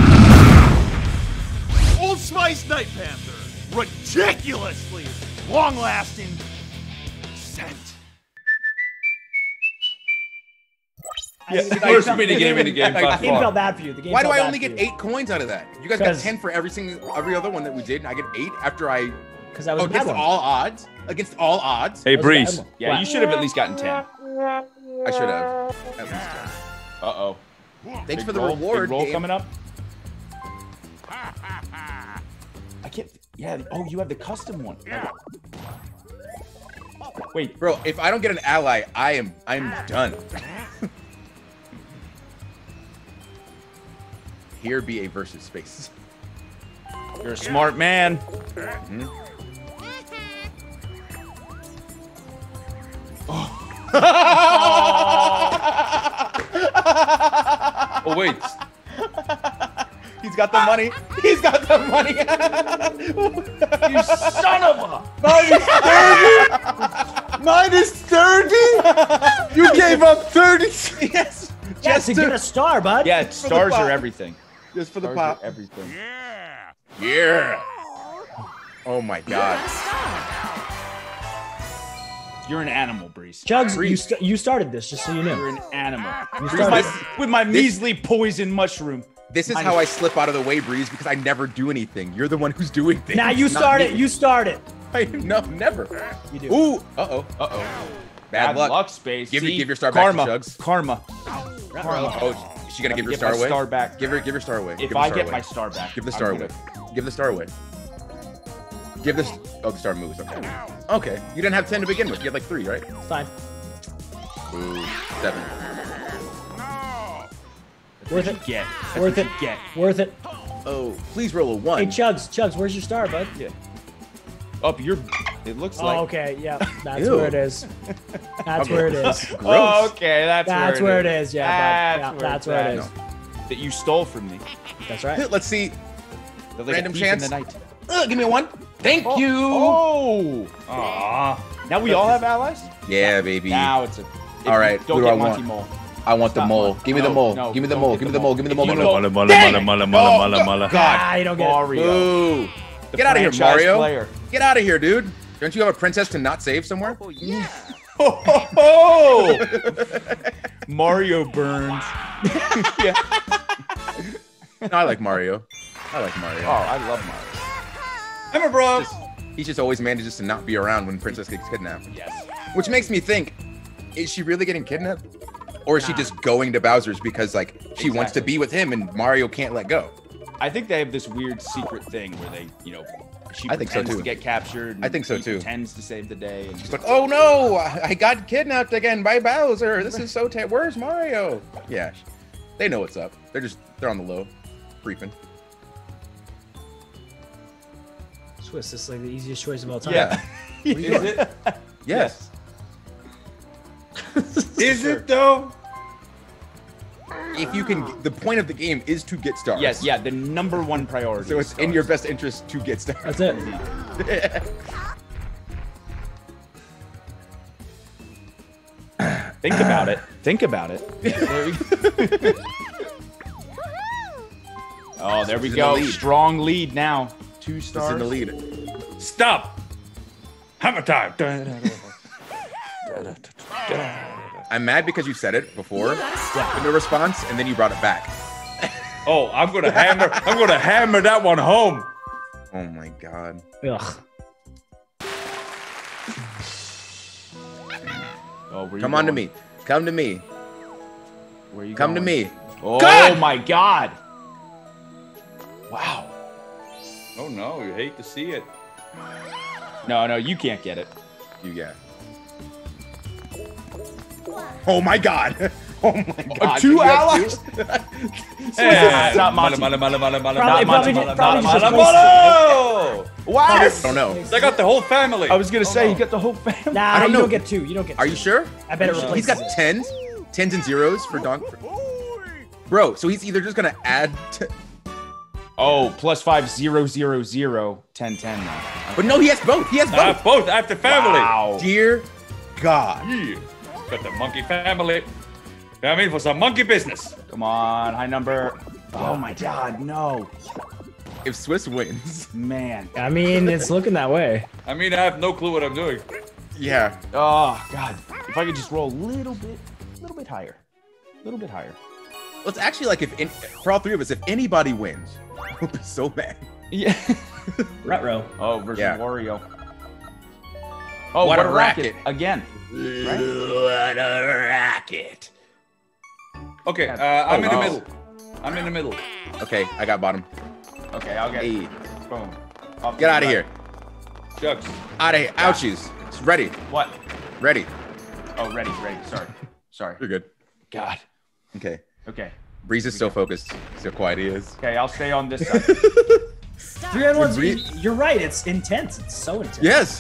armpit! Old Spice Night Panther. Ridiculously long-lasting scent. Yeah, the first minigame in the game by The game far. felt bad for you. The game Why do felt I bad only for get you. eight coins out of that? You guys got 'Cause- ten for every single every other one that we did, and I get eight after I Because that was oh, a bad against one. all odds. Against all odds. Hey, That was a bad Breeze. one. Yeah, What? you should have at least gotten ten. I should have at least ten. Uh oh. Thanks Big for the roll, reward. Big roll game. coming up. I can't. Yeah. Oh, you have the custom one. Wait, Bro, if I don't get an ally, I am I'm done. Here be a versus space. you're a smart man. Mhm. Oh wait. He's got the money. He's got the money. You son of a. Minus thirty? You gave up thirty. Yes. Yeah, Just to to, get a star, bud. Yeah, stars pop. are everything. just for the Stars are pop. everything. Yeah. Oh my god. A star. You're an animal, Breeze. Chugs, you, st you started this, just so you You're know. an animal. You With started my, this. with my This- measly poison mushroom. This is Minus- how I slip out of the way, Breeze, because I never do anything. You're the one who's doing things. Now you not start me. it. You start it. I, no, never. You do. Ooh. Uh-oh. Uh-oh. Bad, luck. Space. Give, See? give your star Karma. back to Chugs. Karma. Oh, is she gonna give Have to your get star my away? star back. Give her, give her star away. If give the I star get away. my star back, Give the I'm star gonna- away. Give the star away. Give this. Oh, the star moves. Okay. Okay. You didn't have ten to begin with. You had like three, right? It's fine. Ooh, seven. Worth it. Get. That's Worth what it. you Get. Worth it. Oh, please roll a one. Hey, Chugs, Chugs, where's your star, bud? Yeah. Up your. It looks Oh, like. okay. Yeah, that's Ew. where it is. That's where it is. Gross. Oh, okay, that's, That's where, where it is. Yeah, bud. Yeah, That's, that's where, where it it's is. at. That you stole from me. That's right. Let's see. They're like a Random thief chance. In the night. Uh, give me a one. Thank you. Oh. Aw. Now we all have allies. Yeah, baby. Now it's a. if All you right, Don't who do get I want? Monty Mole. I want the Stop mole. one. Give me the No, mole. no, Give me the don't mole. get Give me the the mole. Give me the mole. If Give me you the go- mole. Mala, mala, Dang mala, it. mala, Oh, mala, mala. God. Ah, you don't get it. Mario. Ooh. The Get out of here, franchise Mario. player. Get out of here, dude. Don't you have a princess to not save somewhere? Oh yeah. Oh, Mario burns. Yeah. No, I like Mario. I like Mario. Oh, I love Mario. Hammer Bros. He just always manages to not be around when Princess gets kidnapped. Yes. Which makes me think, is she really getting kidnapped? Or is she just going to Bowser's because like she wants to Exactly. be with him and Mario can't let go? I think they have this weird secret thing where they, you know, she I think so, pretends too. to get captured. And I think so, he too. Pretends to save the day. And She's like, oh no, I I got kidnapped again by Bowser. This is so terrible. Where's Mario? Yeah, they know what's up. They're just, they're on the low, creeping. Swiss, this is like the easiest choice of all time. Yeah. Is it? Yes. Is it though? If you can, the point of the game is to get stars. yes, yeah, the number one priority. So is it's in your stars. best interest to get stars. That's it. Think about it. Think about it. There we go. Oh, there we She's in go. the lead. Strong lead now. Two It's stars. in the lead. Stop. Hammer time. I'm mad because you said it before. You got a star. No response, and then you brought it back. Oh, I'm gonna hammer. I'm gonna hammer that one home. Oh my god. Ugh. Oh, where you Come on to going? me. Come to me. Where you Come to going? me. Oh God! my god. Wow. Oh no, you hate to see it. No, no, you can't get it. You yeah. Oh my god. Oh my god. Uh, two You have allies? two? Eh, not mala, Monty. mala, mala, mala, mala, Probably- mala, probably- mala, probably mala, just mala, mala. Wow. I don't know. They got the whole family. I was gonna Oh, say no. you got the whole family. Nah, I don't you know. don't get two. You don't get two. Are you sure? I bet it replaces He's got it. tens, tens and zeros for Don. Bro, so he's either just gonna add, to, Oh, plus five zero zero zero ten ten now. but no, he has both. He has I have both. both. I have the family. Wow. Dear God. Yeah. Got the monkey family. I'm in for some monkey business. Come on, high number. Oh my god, no. If Swiss wins, Man. I mean, it's looking that way. I mean, I have no clue what I'm doing. yeah. Oh god. If I could just roll a little bit, a little bit higher. A little bit higher. Well, it's actually like if in, for all three of us, if anybody wins, we'll be so mad. Yeah. Retro. Oh, versus Yeah. Wario. Oh, What what, a a racket. racket. Again. What a racket. Okay, uh, I'm in the Oh. middle. I'm in the middle. Okay, I got bottom. Okay, I'll get. Hey, Boom. Up get to out of the here. Chugs. Out of here. Ouchies. It's ready. What? Ready. Oh, ready, ready. Sorry. Sorry. You're good. God. Okay. Okay. Breeze is so focused. See how quiet he is. Okay, I'll stay on this side. Start. Three on ones. Bree- You're right. It's intense. It's so intense. Yes.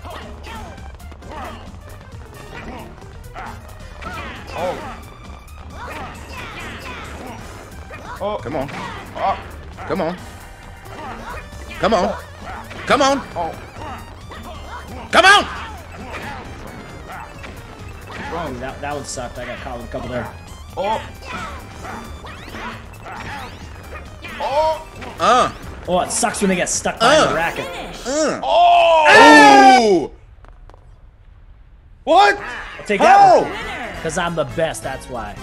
Oh. Oh. Come on. Oh. Come on. Come on. Come on. Oh. Come on. Ooh, that, that one sucked. I got caught with a couple there. Oh. Oh. Uh. Oh, it sucks when they get stuck behind Uh. the racket. Uh. Oh. Ooh. What? I'll take How? that one. Because I'm the best, that's why.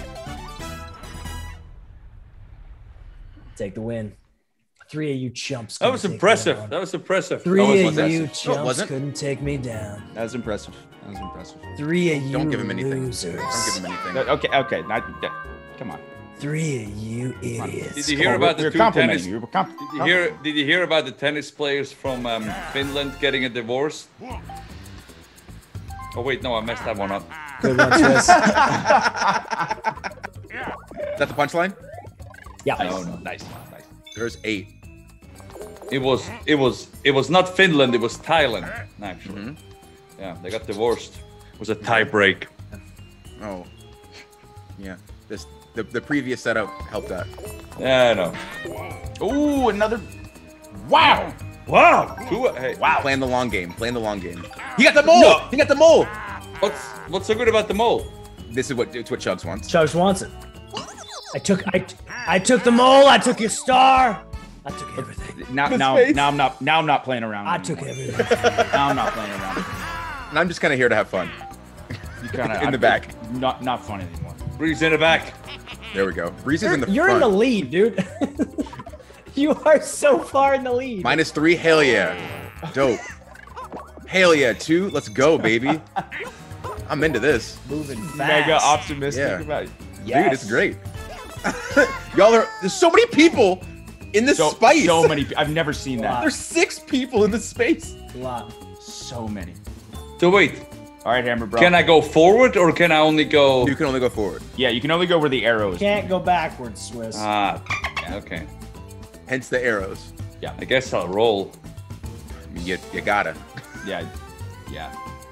Take the win. Three of you chumps. That was couldn't take me impressive. down. That was impressive. Three was- of was that- you No, it chumps wasn't. couldn't take me down. That was impressive. That was impressive. Three of you Don't give him anything. losers. Don't give him anything. Okay, okay. Not, that- come on. Three of you idiots. Did you hear Come on, about we're, the we're two complimenting tennis? you. We're comp- Did you hear? Did you hear about the tennis players from um, Finland getting a divorce? Oh wait, no, I messed that one up. Good one, Swiss. Is that the punchline? Yeah. Oh no, nice, nice. There's eight. It was, it was, it was not Finland. It was Thailand, actually. Mhm. Yeah, they got divorced. It was a tie break. Oh. Yeah. This the, the previous setup helped that. Yeah, I know. Ooh, another. Wow. Wow. Two, hey, Wow. Playing the long game. Playing the long game. He got the mole. No. He got the mole. what's what's so good about the mole? This is what it's what Chugs wants. Chugs wants it. I took I I took the mole, I took your star. I took everything. Now, His now, face. now I'm not. Now I'm not playing around. I anymore. took everything. Now I'm not playing around. And I'm just kind of here to have fun. You kinda, In the I- back. Not not fun anymore. Breeze in the back. There we go. Breeze is You're, in the you're front. in the lead, dude. You are so far in the lead. Minus three. Hell yeah. Dope. Hell yeah. Two. Let's go, baby. I'm into this. Moving fast. Mega optimistic Yeah. about it. Dude, it's great. Y'all are there's so many people in this So, space. so many. pe- I've never seen that. There's six people in this space. A lot. So many. So wait, All right, Hammer Bro. can I go forward or can I only go? You can only go forward. Yeah, you can only go where the arrow is. Can't go backwards, Swiss. Ah, okay. Hence the arrows. I guess I'll roll. You, you gotta. Yeah. Yeah.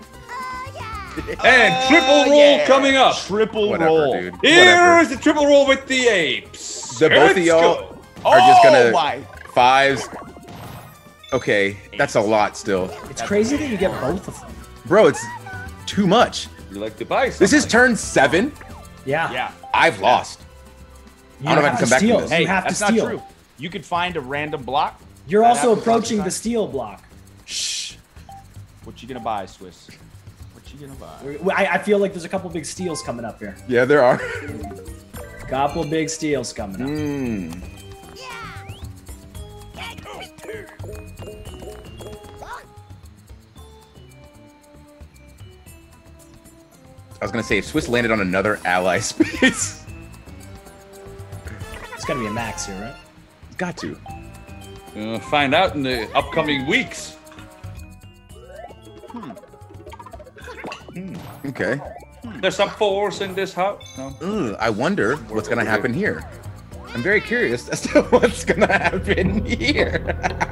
And triple roll coming up. Triple Whatever, roll. dude. Here Whatever. is the triple roll with the apes. The both of Let's y'all go. are just Oh gonna my. fives. Okay, that's a lot still. It's crazy that you get both of them. Bro, it's too much. You like to buy something? This is turn seven. Yeah. Yeah. I've lost. You I don't know if I have can to come back from steal. this. Hey, You have to that's steal. not true. You could find a random block. You're That also happens all the approaching time. the steel block. Shh. What you gonna buy, Swiss? What you gonna buy? I, I feel like there's a couple big steals coming up here. Yeah, there are. Couple big steals coming up. Hmm. I was gonna say if Swiss landed on another ally space. It's gotta be a max here, right? Got to. We'll find out in the upcoming weeks. Okay. There's some fours in this house. No. Ugh, I wonder what's gonna happen here. I'm very curious as to what's gonna happen here.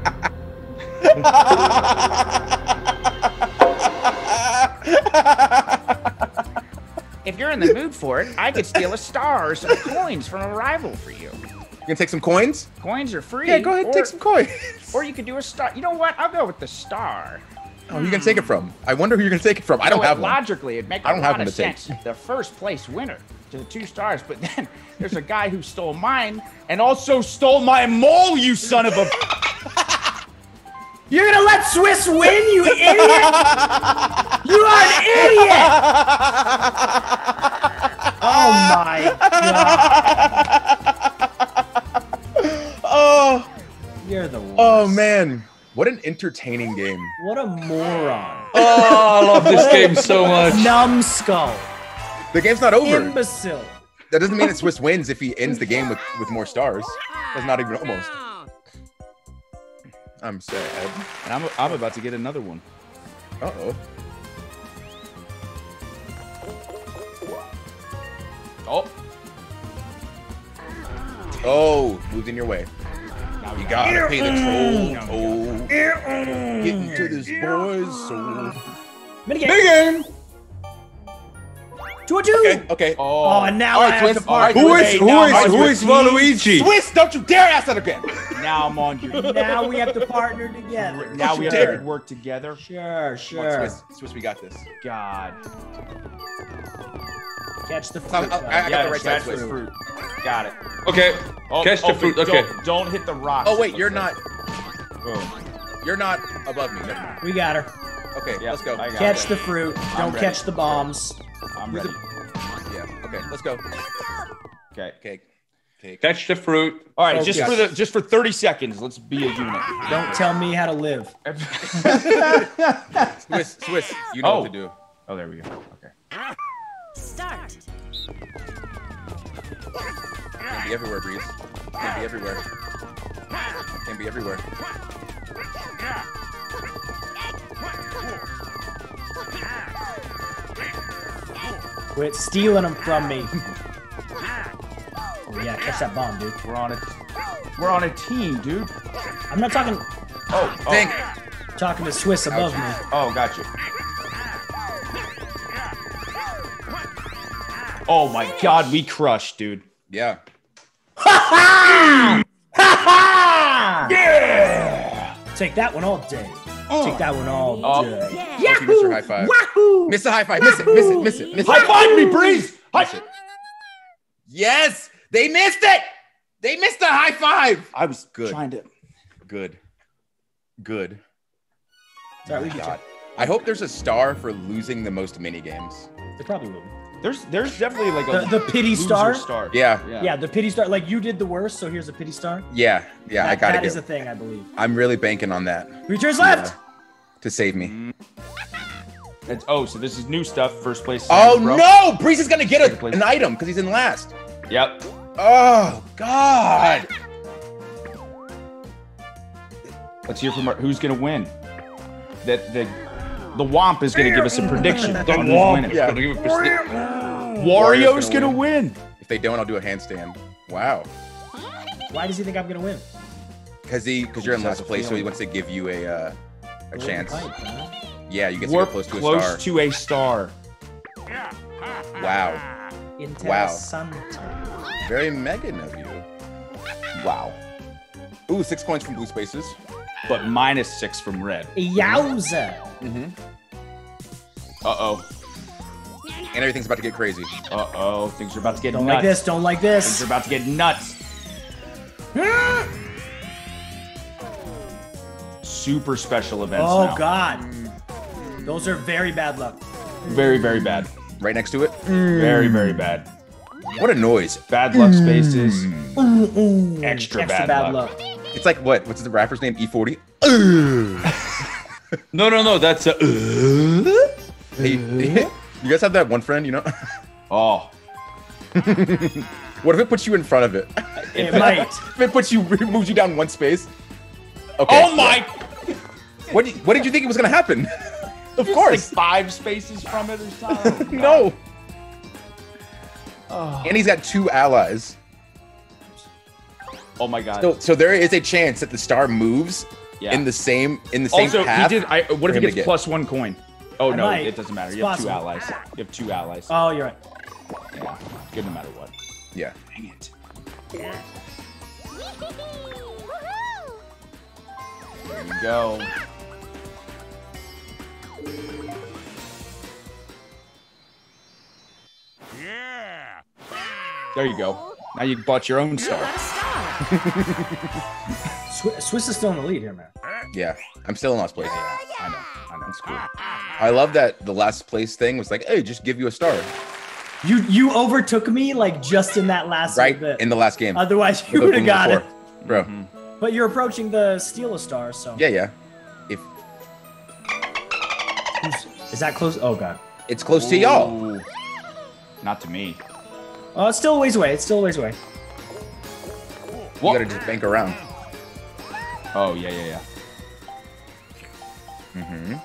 If you're in the mood for it, I could steal a star or some coins from a rival for you. You gonna take some coins? Coins are free. Yeah, go ahead, or, take some coins. Or you could do a star. You know what? I'll go with the star. Oh, who you gonna take it from? I wonder who you're gonna take it from. I You don't know what? have one. Logically, it'd make I a don't have lot one of to take. sense. The first place winner to the two stars, but then there's a guy who stole mine and also stole my mole. You son of a! You're gonna let Swiss win, you idiot! You are an idiot! Oh my god. Oh, You're the worst. oh man. What an entertaining game. What a moron. Oh, I love this game so much. Numbskull. The game's not over. Imbecile. That doesn't mean that Swiss wins if he ends the game with, with more stars. That's not even almost. I'm sad. And I'm, I'm about to get another one. Uh-oh. Oh. Oh, moved in your way. Now you gotta pay the troll. Oh. Get into this boy's soul. Minigame. Minigame! Two or two. Okay, okay. Oh, and now All I right, have Swiss. to part. All right, Who is Swiss. who now is I'm who your is team. Waluigi? Swiss, don't you dare ask that again. Now I'm on your. Now we have to partner together. Now we have dare. to work together. Sure, Come on, sure. Swiss. Swiss, we got this. God. Catch the So, fruit. I- I- I got Yeah, the right side, catch the Swiss. fruit. Got it. Okay. Oh, Catch the oh, fruit. but Okay. Don't, don't hit the rocks. Oh, wait, it you're looks not. like. You're not above me. Never mind. We got her. Okay, Yeah, let's go. I got Catch it. the fruit. I'm Don't ready. catch the bombs. I'm Who's ready. Yeah, okay, let's go. Okay. Cake. Cake. Catch the fruit. All right, just Focus. for the just for thirty seconds, let's be a unit. Don't tell me how to live. Swiss, Swiss, you know Oh. what to do. Oh, there we go. Okay. Start. Can't be everywhere, Breeze. Can't be everywhere. Can't be everywhere. Quit stealing them from me. Oh yeah, catch that bomb, dude. We're on a we're on a team, dude. I'm not talking Oh, oh, Dang. talking to Swiss above me. oh, got you. Oh my God, we crushed, dude. Yeah. Yeah. Take that one all day. Take that one all Oh. day. Yeah. Thank you, Mister High Five. Wahoo! Miss the high five. Miss it. Miss it. Miss it. Miss it. High five me, Breeze. High. Miss it. Yes, they missed it. They missed the high five. I was Good. trying to. Good. Good. Sorry, we can God. check. I hope there's a star for losing the most mini games. There probably will be. There's there's definitely like a The, the pity loser star? star. Yeah. Yeah. the pity star. Like you did the worst, so here's a pity star. Yeah. Yeah. I That- gotta That get. is a thing, I believe. I'm really banking on that Three turns left. to save me. It's, oh, so this is new stuff. First place. Oh bro. no! Breeze is gonna get Second a, place. an item because he's in last. Yep. Oh God! Let's hear from our, who's gonna win. That the the Womp is gonna give us a prediction on who's winning. Yeah. Gonna give a persti- Wario's gonna gonna win. If they don't, I'll do a handstand. Wow. Why does he think I'm gonna win? Because he, because you're in Just has last a place, so he feeling. wants to give you a uh, a chance. Pipe, huh? Yeah, you get to We're get close to a close star. to a star. Wow. Interessante. Very Megan of you. Wow. Ooh, six points from blue spaces. But minus six from red. Yowza. Mm-hmm. Uh oh. And everything's about to get crazy. Uh oh. Things are about to get Don't nuts. like this. Don't like Things this. are about to get nuts. Super special events Oh now. God. Those are very bad luck. Very, very bad. Right next to it. Very, very bad. What a noise. Bad luck spaces. Extra, Extra bad luck. It's like what? What's the rapper's name? E forty. No, no, no. That's a. Hey, you guys have that one friend, you know? Oh. What if it puts you in front of it? It might. If it puts you, moves you down one space. Okay. Oh my! What did, what did you think was gonna happen? Of Like course. five spaces from it or something. No. Oh. And he's got two allies. Oh my god. So, so there is a chance that the star moves Yeah. in the same in the same Also, path. he did. I, what for if he him to gets get. plus one coin? Oh I no, might. it doesn't matter. It's You have two possible. allies. You have two allies. Oh, you're right. Yeah, good no matter what. Yeah. Dang it. Yeah. There you go. Yeah. There you go. Now you bought your own star. Got a star. Swi- Swiss is still in the lead here, man. Yeah. I'm still in last place. I know. I know. That's cool. I love that the last place thing was like, hey, just give you a star. You you overtook me like just in that last Right bit. in the last game. Otherwise, you The would have boom got it. before. Bro. But you're approaching the steal a star, so. Yeah, yeah. If Who's- Is that close? Oh god. it's close to y'all. Ooh. Not to me. Oh, it's still a ways away. It's still a ways away. You gotta just bank around. Oh, yeah, yeah, yeah. Mm-hmm.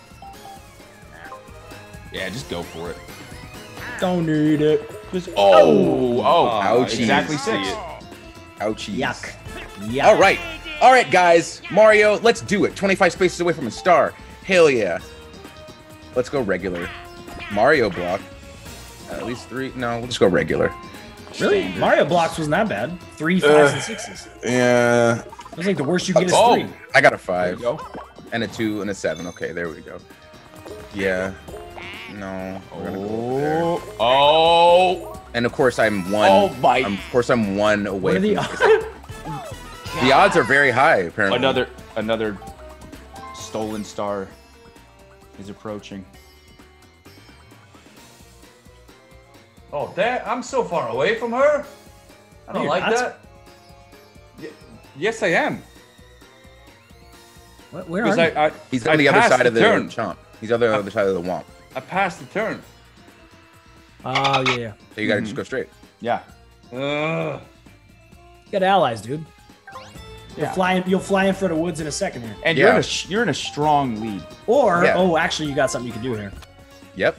Yeah, just go for it. Don't need it. Just, oh, oh, ouchies. exactly six. Ouchies. Yuck. Yuck. All right. All right, guys. Mario, let's do it. twenty-five spaces away from a star. Hell yeah. Let's go regular. Mario block. Uh, at least three. No, we'll just go regular. Really? Mario blocks wasn't that bad. Three, fives, and sixes. Yeah. That was like the worst you can get is Oh. three. I got a There five. you go. And a two and a seven. Okay, there we go. Yeah. No. We're gonna go over there. Oh, oh, And of course, I'm one. Oh, my. I'm, of course, I'm one away. What are the from the odds are very high, apparently. another, another stolen star is approaching. Oh, that I'm so far away from her. I don't You're like not. that. Y yes, I am. What, where Because are you? I, I, He's I on the other passed side of the turn. chomp. He's on the other side of the womp. I passed the turn. Oh, yeah, yeah. So you gotta just go straight. Yeah. Ugh. You got allies, dude. You'll Yeah. fly in, you'll fly in for the woods in a second here. And Yeah. you're in a sh- you're in a strong lead. Or, Yeah. oh, actually, you got something you can do here. Yep.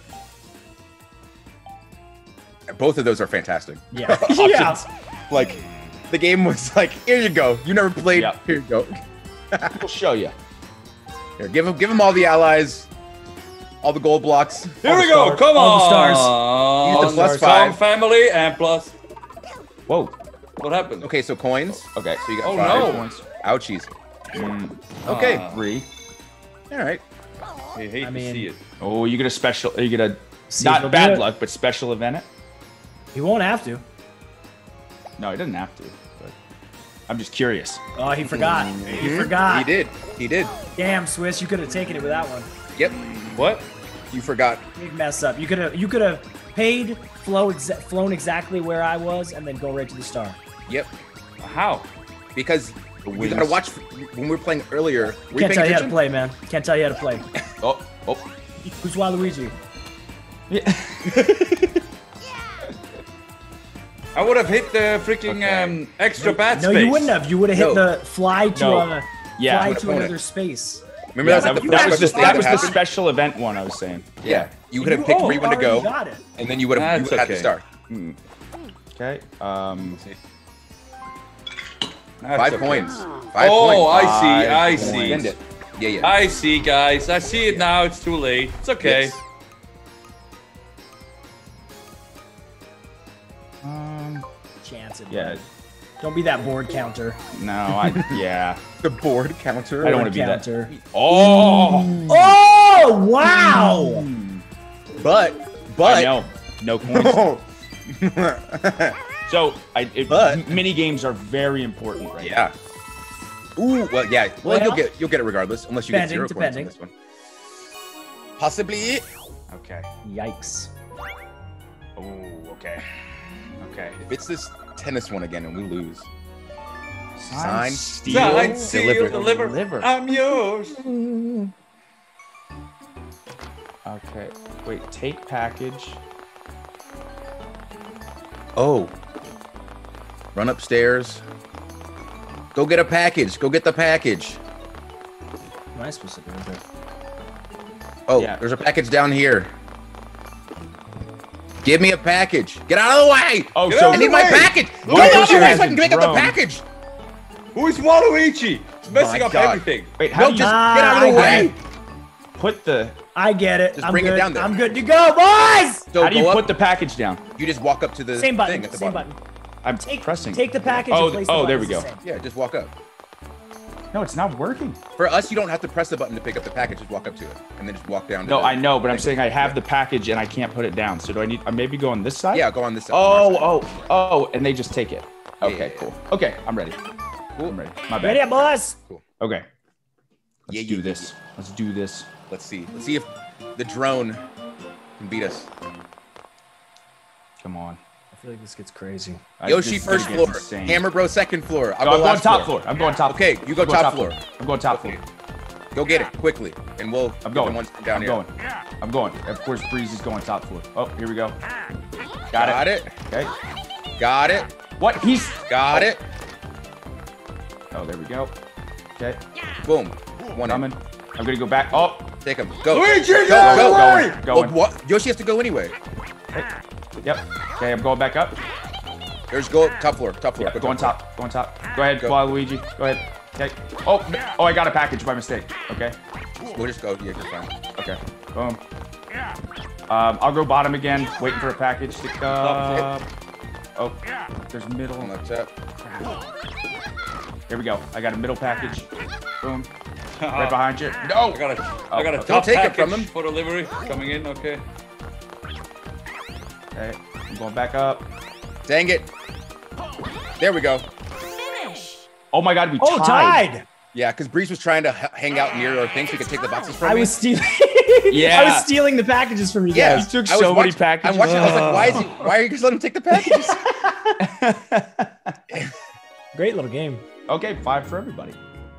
Both of those are fantastic. Yeah. yeah. Options. Like, the game was like, here you go. You never played. Yep. Here you go. We'll show you. Here, give him, give him all the allies, all the gold blocks. Here all we the go. stars. Come All the on. stars. Use the plus Song five. family and plus. Whoa. What happened? Okay, so coins. Okay. So you got Oh, five no. points. Ouchies. Mm, Okay. Ah. three. All right. I hate I to mean- see it. Oh, you get a special. You get a See if he'll not do bad it. luck, but special event it. He won't have to. No, he doesn't have to. But I'm just curious. Oh, he forgot. He forgot. He did. He did. Damn, Swiss, you could have taken it with that one. Yep. What? You forgot. Big mess up. You could have you could have paid, flow exa flown exactly where I was, and then go right to the star. Yep. How? Because you wings. gotta watch when we were playing earlier. Were you Can't paying tell you how to attention? play, man. Can't tell you how to play. Oh, oh. Who's Waluigi? I would have hit the freaking Okay. um, extra bad No, space. you wouldn't have. You would have hit No. the fly to No. uh, Yeah. fly An to opponent. another space. Remember Yeah, that was that, like the that first was the, special thing that was the happened? special event one I was saying. Yeah. You could have picked oh, where you wanted to already go, got it. and then you would have you That's would have had the okay. star. Okay. Um. That's Five okay. points. Five Oh, points. I see. I Five see. Spend it. Yeah, yeah. I see, guys. I see it now. It's too late. It's okay. Yes. um Chance it. yeah. Don't be that board counter. No. I. Yeah. The board counter. I don't Board want to be that. counter. Oh. Oh wow! But, I but. know. No coins. So, I, it, But- mini games are very important right Yeah. Ooh, well, yeah. Well, Well, you'll get you'll get it regardless, unless you depending, get zero coins on depending. this one. Possibly. now. Okay. Yikes! Oh, okay. Okay. If it's this tennis one again and we lose, Sign, Sign, steal, Sign, seal, deliver. deliver. Deliver. I'm yours. Okay. Wait. Take package. oh, run upstairs. Go get a package. Go get the package. What am I supposed to do with it? Oh, Yeah. there's a package down here. Give me a package. Get out of the way. Oh, Get so out I of need the my way. package. Go Where the is other way your so I can pick up the drone? package. Who is Waluigi? He's messing My up God. everything. wait. How No, do you just Ah, get out of the I way. get put the? I get it. Just I'm bring it good. down there. I'm good to go, boys. So How do you go put up. the package down? You just walk up to the Same button. thing at the Same bottom. button. I'm Take pressing. Take the package. Oh, and place the oh, there we buttons go. the same. Yeah, just walk up. No, it's not working. For us, you don't have to press the button to pick up the package. Just walk up to it, and then just walk down. To No, the I know, but I'm thing. saying I have Yeah. the package and I can't put it down. So do I need? I maybe go on this side? Yeah, go on this side. on our Oh, side. oh, oh, and they just take it. Yeah, Okay, yeah, yeah. cool. Okay, I'm ready. Cool. I'm ready. My bad. Ready, up, boys? Okay. Let's Yeah, do yeah, this. Let's do this. Let's see. Let's see if the drone can beat us. Come on. I feel like this gets crazy. I- Yoshi this is first gonna get floor. insane. Hammer Bro second floor. I'll No, go I'm going last top floor. I'm going top. Okay, you go I'm going top floor. I'm going top Okay. floor. Go get it quickly, and we'll. I'm get going. the ones down I'm here. going. I'm going. Of course, Breeze is going top floor. Oh, here we go. Got, Got it. it. Okay. Got it. What? He's. Got it. Oh, there we go. Okay. Boom. One Coming. in. I'm gonna go back. Oh. Take him. Go. Luigi, go. get Go. out Go. of the way! Going. Going. Well, what? Yoshi has to go anyway. Yep. Okay, I'm going back up. There's go top floor. Top floor. Yeah, Go go on floor. top. Go on top. Go ahead, Go. Waluigi. Go ahead. Okay. Oh, oh, I got a package by mistake. Okay. We'll just go. Yeah, you're fine. Okay. Boom. Um, I'll go bottom again, waiting for a package to come. Oh, there's middle. On the top. Here we go. I got a middle package. Boom. Right behind you. No. I got a, I got a Oh, top take it package from them. for delivery coming in. Okay. Okay. I'm going back up. Dang it. There we go. Finish. Oh my God, we Oh, tied. tied. Yeah, because Breeze was trying to h- hang out near our things. We could take the boxes from I me. was stealing. Yeah. I was stealing the packages from you Yeah, guys. He took I was so many watching- packages. I'm watching. I was like, why is he? Why are you guys letting him take the packages? Great little game. Okay, five for everybody.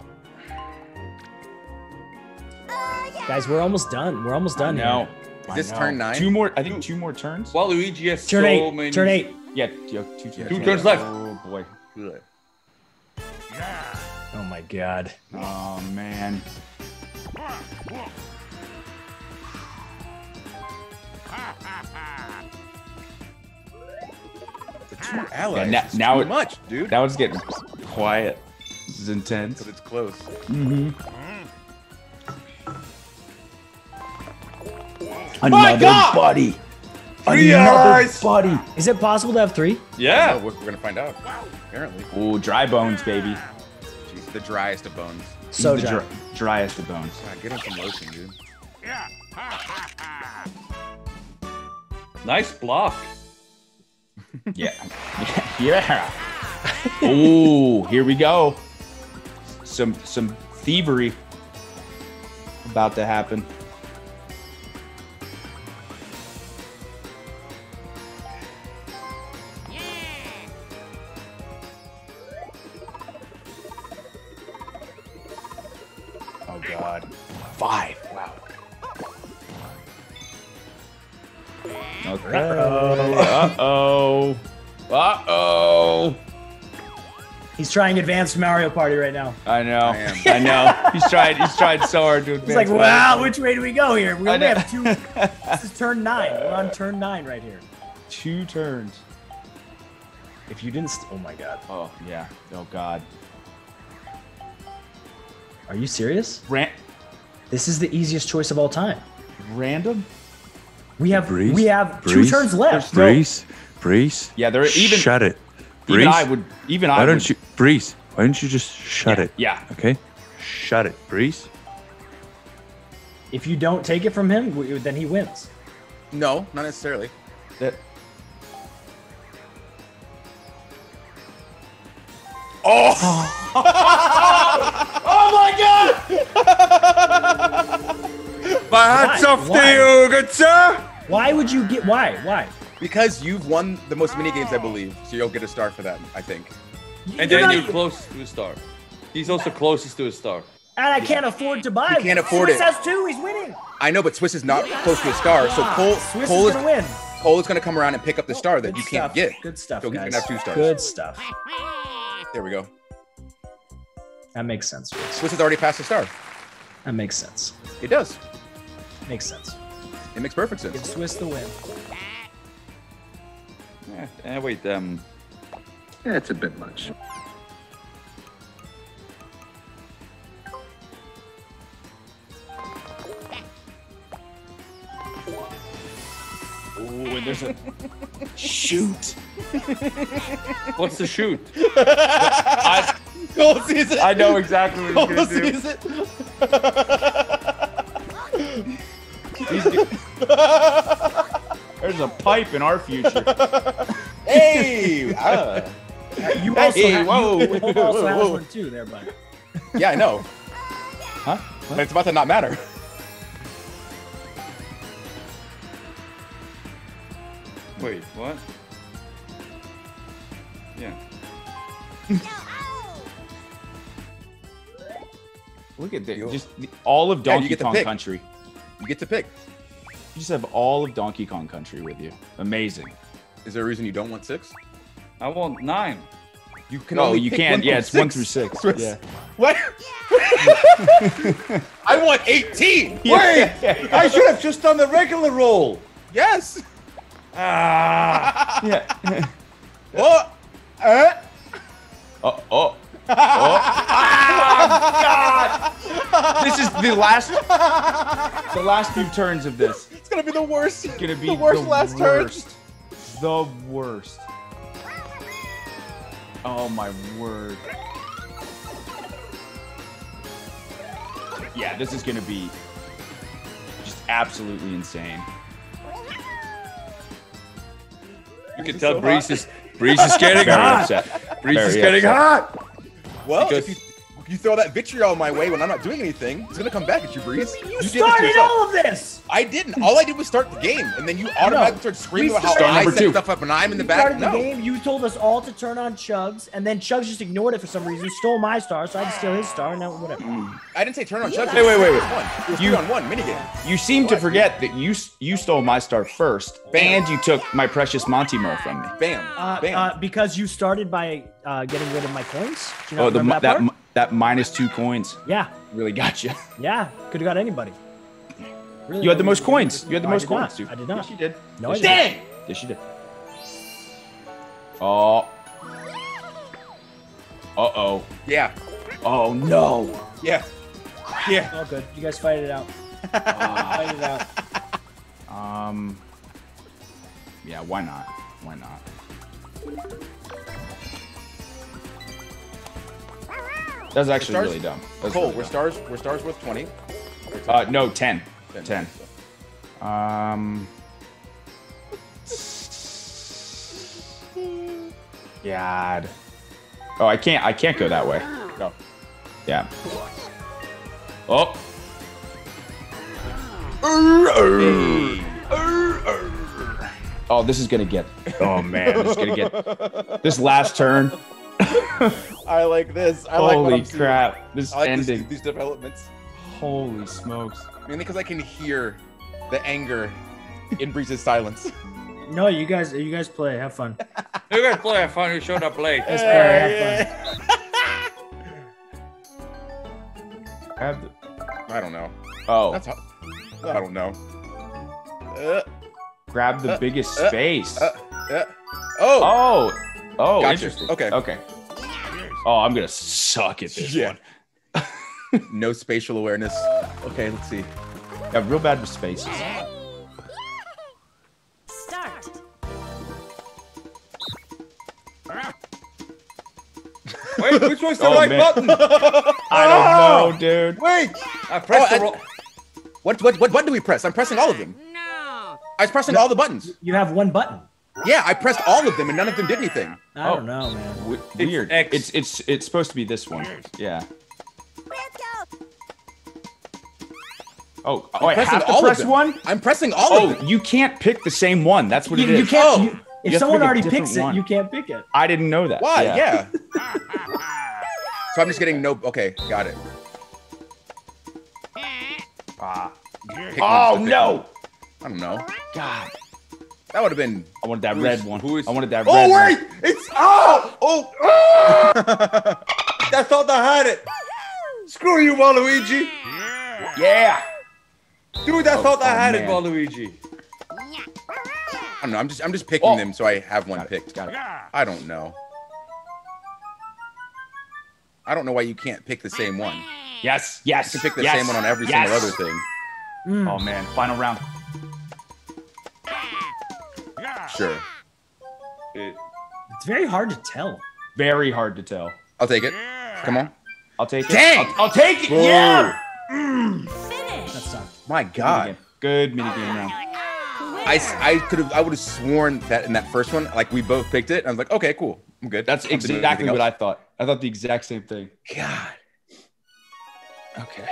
Guys, we're almost done. We're almost done No. Is this I know. turn nine? Two more. I think two more turns. Waluigi has Turn so eight. many. Turn eight. Yeah, two, two turns. Two turns left. Oh boy. Oh my God. Oh man. The two allies. Yeah, na- is now too it- much, dude. That was getting quiet. This is intense. Because it's close. Mm-hmm. My God! buddy. Three Another eyes! buddy. Is it possible to have three? Oh, Yeah. we're, we're gonna find out. Apparently, Ooh, dry bones, baby. Jeez, the driest of bones. So He's the dry. dry- driest of bones. God, get him some lotion, dude. Nice block. Yeah. Yeah. Ooh, here we go. Some some thievery about to happen. Oh God. Five. Wow. Okay. Uh-oh. Uh-oh. He's trying advanced Mario Party right now. I know. I am. I know. He's tried he's tried so hard to advance. He's like, my- wow, which way do we go here? We I only know. have two. This is turn nine. We're on turn nine right here. Two turns. If you didn't, st- oh my God. Oh yeah. Oh God. Are you serious? Ran- This is the easiest choice of all time. random? We have Breeze, we have two Breeze, turns left. Breeze, Breeze. Yeah, they're even- Shut it. Breeze. Even I would. Even I Why would. don't you, Breeze? Why don't you just shut Yeah, it? yeah. Okay. Shut it, Breeze. If you don't take it from him, w- then he wins. No, not necessarily. That- My hats off to you, good sir. Why would you get? Why? Why? Because you've won the most mini games, I believe. So you'll get a star for that, I think. And You're then not- you're close to a star. He's also closest to a star. And I can't afford to buy. You can't one. afford Swiss it. has two. He's winning. I know, but Swiss is not close to a star. So Cole, Swiss Cole is is gonna win. Cole is gonna come around and pick up the star that Good you can't stuff. get. Good stuff, So he guys. can have two stars. Good stuff. There we go. That makes sense. Swiss. Swiss has already passed the star. That makes sense. It does. Makes sense. It makes perfect Give sense. Swiss the win. Yeah. eh, wait. Um. Yeah, it's a bit much. Ooh, and there's a shoot. What's the shoot? I, Cole sees it. I know exactly what Cole he's gonna do. sees it. He's go- There's a pipe in our future. Hey. ah. You also, Hey, have, whoa. you also Whoa, has whoa. one too, there, buddy. Yeah, I know. Huh? But it's about to not matter. Wait. What? Yeah. Look at that. Just the, all of Yeah, you Donkey get to Kong pick. Country. You get to pick. You just have all of Donkey Kong Country with you. Amazing. Is there a reason you don't want six? I want nine. You can No, only you pick can't. one Yeah, from it's one six. through six. Chris. Yeah. What? I want eighteen. Wait, I should have just done the regular roll. Yes. Ah. Yeah. Oh. Uh. Oh. Oh. Oh. God. This is the last. The last few turns of this. It's gonna be the worst. It's gonna be the worst the last worst. turn. The worst. Oh my word. Yeah, this is gonna be just absolutely insane. You can tell Breeze is Breeze is getting Very hot. upset. Breeze Very is getting upset. hot. Well, Because- if you you throw that vitriol my way when I'm not doing anything, it's gonna come back at you, Breeze. You, did this to started yourself. all of this. I didn't. All I did was start the game, and then you automatically started screaming We about how started- I number set two. stuff up and I'm in the You back. started the No. game. You told us all to turn on Chugs, and then Chugs just ignored it for some reason. Stole my star, so I had to steal his star. Now whatever. I didn't say turn on Chugs. Hey, wait, wait, wait. One. It was You- three on one minigame. You seem to forget that you you stole my star first, and you took my precious Monty Mo from me. Bam. Uh, Bam. uh, because you started by uh, getting rid of my coins. Do you not Oh, the remember that that, that, part? that minus two coins Yeah, really got you. yeah. Could have got anybody. Really, You had the no most reason. coins. You had the No, I most did coins, not. dude. I did not. Yes, you did. No, yes, I you didn't. did. Yes, you did. Oh. Uh oh. Yeah. Oh no. Yeah. Yeah. Oh, good. You guys fight it out. Fight it out. Um. Yeah. Why not? Why not? That's actually Stars- really dumb. That's Cole, really we're dumb. stars. We're stars worth twenty. Uh, no, ten. Ten. ten. Um. God. Oh, I can't. I can't go that way. Go. Yeah. Oh. Oh, this is gonna get. Oh man, this is gonna get. This last turn. I like this. I like what Holy I'm seeing. crap! This I like ending. this, these developments. Holy smokes! Mainly because I can hear the anger in Breeze's silence. No, you guys, you guys play. Have fun. You guys play have fun. You showed up late. Let's play. Have fun. Grab the. I don't know. Oh, That's how. I don't know. Uh, grab the uh, biggest uh, space. uh, uh. Oh. Oh. Oh, Gotcha. interesting. Okay. Okay. Oh, I'm gonna suck at this Yeah. one. No spatial awareness. Okay, let's see. Yeah, real bad with spaces. Start. Wait, which one's the Oh, right man. button? I don't know, dude. Wait. I pressed Oh, the I- wrong. What what what button do we press? I'm pressing all of them. No. I was pressing all the buttons. You have one button. Yeah, I pressed all of them and none of them did anything. I Oh. don't know, man. W- It's weird. X. It's it's it's supposed to be this one. Yeah. Oh, oh, I pressing have to all of press them. one. I'm pressing all Oh, of them. you can't pick the same one. That's what You, it is. you can't. Oh. you- You if have to someone pick a already different picks it, one. you can't pick it. I didn't know that. Why? Yeah. Yeah. So I'm just getting no. Okay, got it. Ah. Pick Oh one, pick no! one. I don't know. God. That would have been. I wanted that Who red is- one. who is- I wanted that Oh red wait! one. It's oh oh. I thought I had it. Screw you, Waluigi. Yeah. Dude, I Oh, thought I oh, had man. it, Waluigi. I don't know. I'm just I'm just picking Oh. them so I have one Got it, picked. got it. I don't know. I don't know why you can't pick the same one. Yes. Yes. You can pick the yes, same one on every yes. single other thing. Mm. Oh man, final round. Sure. It- It's very hard to tell. Very hard to tell. I'll take it. Come on. I'll take it. Dang! I'll, I'll take it. Whoa. Yeah. Finish. That's not. My God. Good minigame round. I, I could have I would have sworn that in that first one, like we both picked it. I was like, okay, cool. I'm good. That's I'm doing exactly anything what I else. thought. I thought the exact same thing. God. Okay.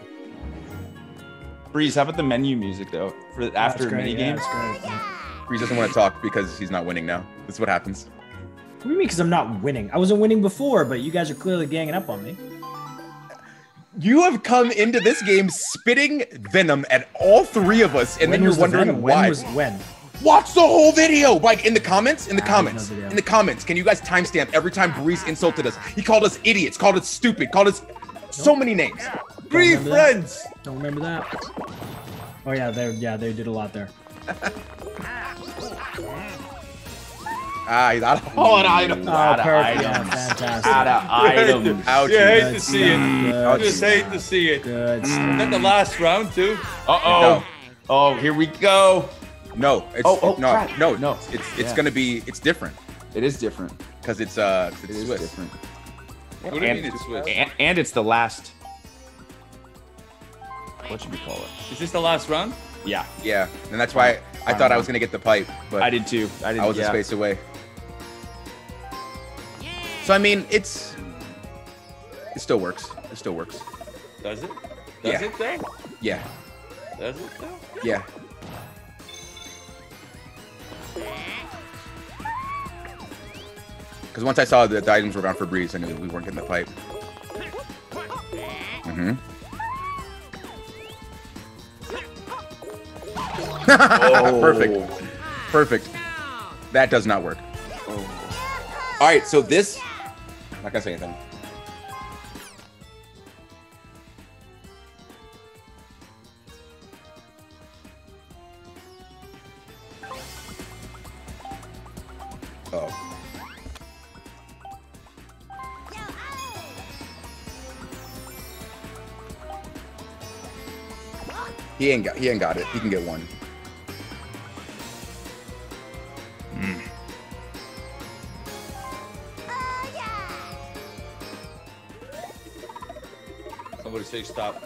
Breeze, how about the menu music though for after That's great. Yeah, minigames? that's great. Breeze doesn't want to talk because he's not winning now. This is what happens. What do you mean? Because I'm not winning. I wasn't winning before, but you guys are clearly ganging up on me. You have come into this game spitting venom at all three of us, and When then you're was the wondering venom? why. When was when? Watch the whole video, like in the comments. In the Ah, comments. no video. In the comments. Can you guys timestamp every time Breeze insulted us? He called us idiots. Called us stupid. Called us so many names. Three remember that. friends. Don't remember that. Oh yeah, they yeah they did a lot there. Ah, he's out of oh, an item. Oh, Out of perfect. Yeah, items. fantastic. Out of items. Ouch. You hate to Good see it. stuff. You just hate to see it. Good Is stuff. that the last round too? Uh-oh. No. Oh, here we go. No, it's Oh, oh, no, crap. no, No. It's it's, it's Yeah. gonna be it's different It is different. because it's uh It it's is Swiss. different. What do you And, mean it's Swiss? and, and it's the last. What should we call it? Is this the last round? Yeah, Yeah, and that's why I thought I was gonna get the pipe, but I did too. I did. I was yeah. a space away. So I mean, it's it still works. It still works. Does it? Does Yeah. it though? Yeah, Does it though? yeah. Because once I saw that the items were gone for Breeze, I knew we weren't getting the pipe. Mm-hmm. Perfect. Perfect. That does not work. All right, so this... I'm not gonna say anything. Oh. He ain't got. He ain't got it. He can get one. Somebody say stop.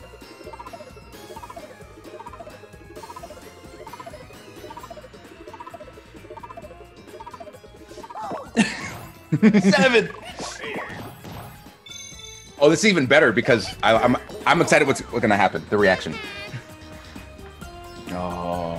Seven. Oh, this is even better because I, I'm I'm excited what's what's gonna happen. The reaction. Oh.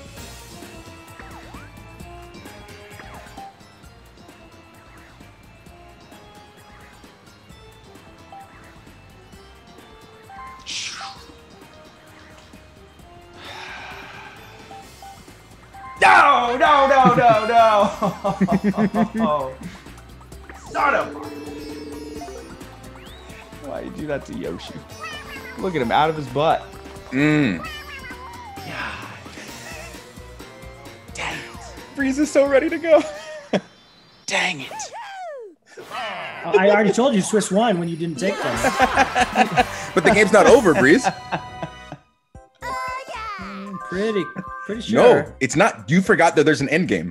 No, no, no, no, no. Son of a... Why you do that to Yoshi? Look at him out of his butt. Mmm. Dang it. Breeze is so ready to go. Dang it. I already told you Swiss won when you didn't take them. But the game's not over, Breeze. Pretty, pretty sure. No, it's not. You forgot that there's an end game.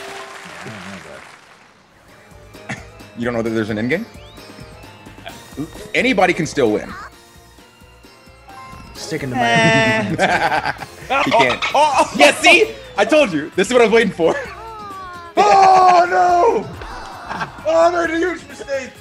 You don't know that there's an end game? Anybody can still win. Sticking to my hands. You can't. Oh, yeah, see? I told you. This is what I was waiting for. Oh, no! Oh, I made a huge mistake.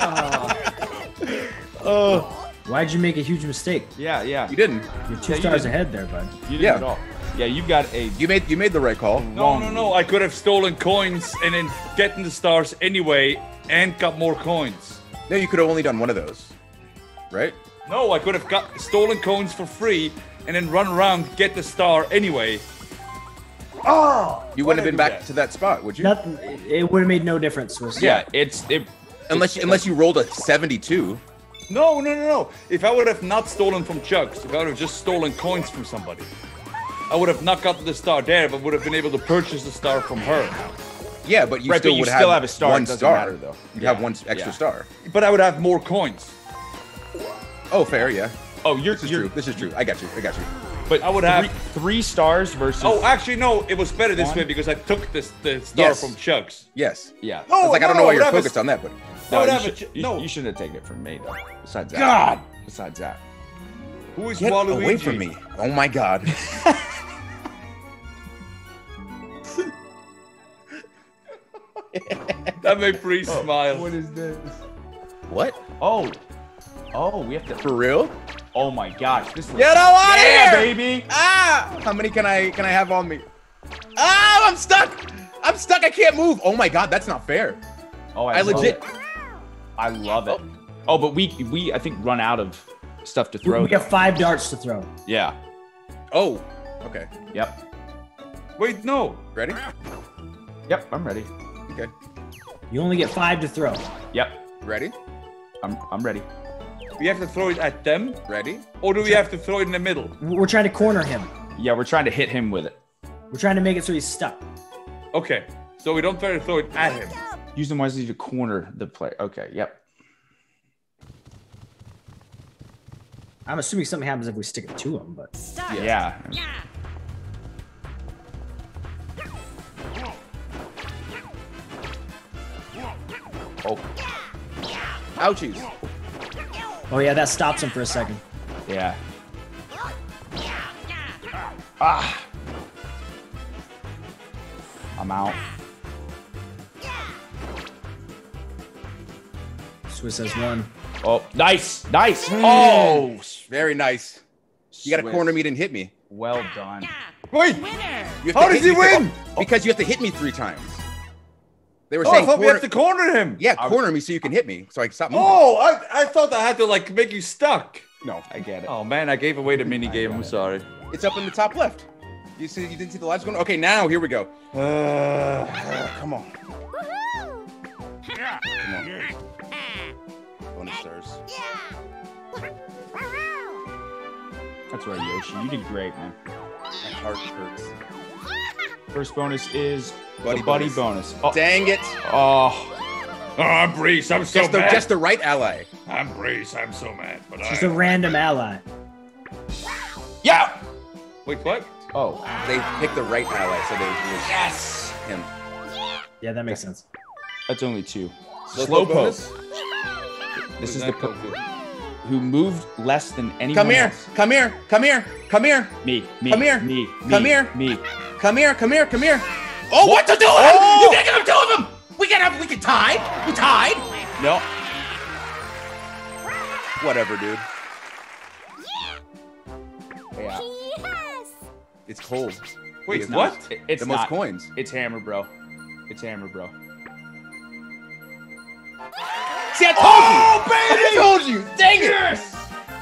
Oh. Why'd you make a huge mistake? Yeah, yeah. You didn't. You're two Yeah, you stars didn't. ahead there, bud. You didn't Yeah. at all. Yeah, you got a... You made you made the right call. No, no, no. I could have stolen coins and then gotten the stars anyway and got more coins. No, you could have only done one of those. Right? No, I could have got stolen coins for free and then run around, get the star anyway. Oh! You wouldn't have been back to that spot, would you? Nothing. It would have made no difference, Swiss. Yeah, it's... It, Unless you, unless you rolled a seventy-two. No, no, no, no. If I would have not stolen from CHUGS, if I would have just stolen coins from somebody, I would have not gotten the star there, but would have been able to purchase the star from her. Yeah, but you Right, still but you would still have, have a star. one It doesn't star. matter, though. You'd Yeah, have one extra yeah. star. But I would have more coins. Oh, fair, yeah. Oh, you're... This is you're true. This is true. I got you. I got you. But I would three, have- three stars versus... Oh, actually, no. It was better this One? way because I took this the star Yes. from CHUGS. Yes. Yeah. No, It's like I don't no, know why I you're would have a- focused on that, but I No, would you, have a should, ch- you, no. you shouldn't have taken it from me, though. Besides that. God, Besides that. Who is get Waluigi? away from me! Oh my God. That made Breeze smile. What is this? What? Oh. Oh, we have to... For real? Oh, my gosh. This is... Get out of Yeah, here, baby! Ah! How many can I can I have on me? Ah! I'm stuck. I'm stuck. I can't move. Oh my God, that's not fair. Oh, I love legit. it. I love it. Oh, but we, we I think, run out of stuff to throw. We have five darts to throw. Yeah. Oh, okay. Yep. Wait, no. Ready? Yep, I'm ready. Okay. You only get five to throw. Yep. Ready? I'm I'm ready. We have to throw it at them? Ready? Or do we have to throw it in the middle? We're trying to corner him. Yeah, we're trying to hit him with it. We're trying to make it so he's stuck. Okay. So we don't try to throw it at him. Use them wisely to corner the player. Okay, yep. I'm assuming something happens if we stick it to him, but Yeah. Oh. Ouchies. oh yeah, that stops him for a second. Yeah. Ah. I'm out. Swiss has one. Oh, nice, nice. Oh, Very nice. You got to Swiss. corner me and hit me. Well done. Wait. Winner. You have How to does hit he me- win? Because you have to hit me three times. They were Oh, I saying thought we corner, have to corner him. yeah, corner me so you can hit me, so I can stop moving. Oh, I, I thought I had to like make you stuck. No, I get it. Oh man, I gave away the mini game. I'm sorry. it's up in the top left. You see, you didn't see the lights going. Okay, now here we go. Uh, Come on, Woohoo. come on. Bonus stars. That's right, Yoshi. You did great, man. My heart hurts. First bonus is Buddy the buddy bonus. bonus. Oh, Dang it! oh. Oh, I'm Breeze. I'm so Just the mad. just the right ally. I'm Breeze. I'm so mad. But Just I... a random ally. Yeah. Wait, what? Oh. They picked the right ally, so they was Yes. him. Yeah, that makes sense. That's only two. Slow Slow poke bonus. bonus? This is What the does that go per- to? who moved less than anyone Come here, else. come here, come here, come here, Me. Me. Come here. Me. Come me, here. Me. come here, come here, come here. Oh, what to do? Oh! You can't give him two of them. We can have, we can tie. We tied. No. Whatever, dude. Yeah. Yes. It's cold. Wait, It's what? not. It- it's the most not. coins. It's hammer, bro. It's hammer, bro. See, I told Oh, you. baby! I told you. Dang it. Yes!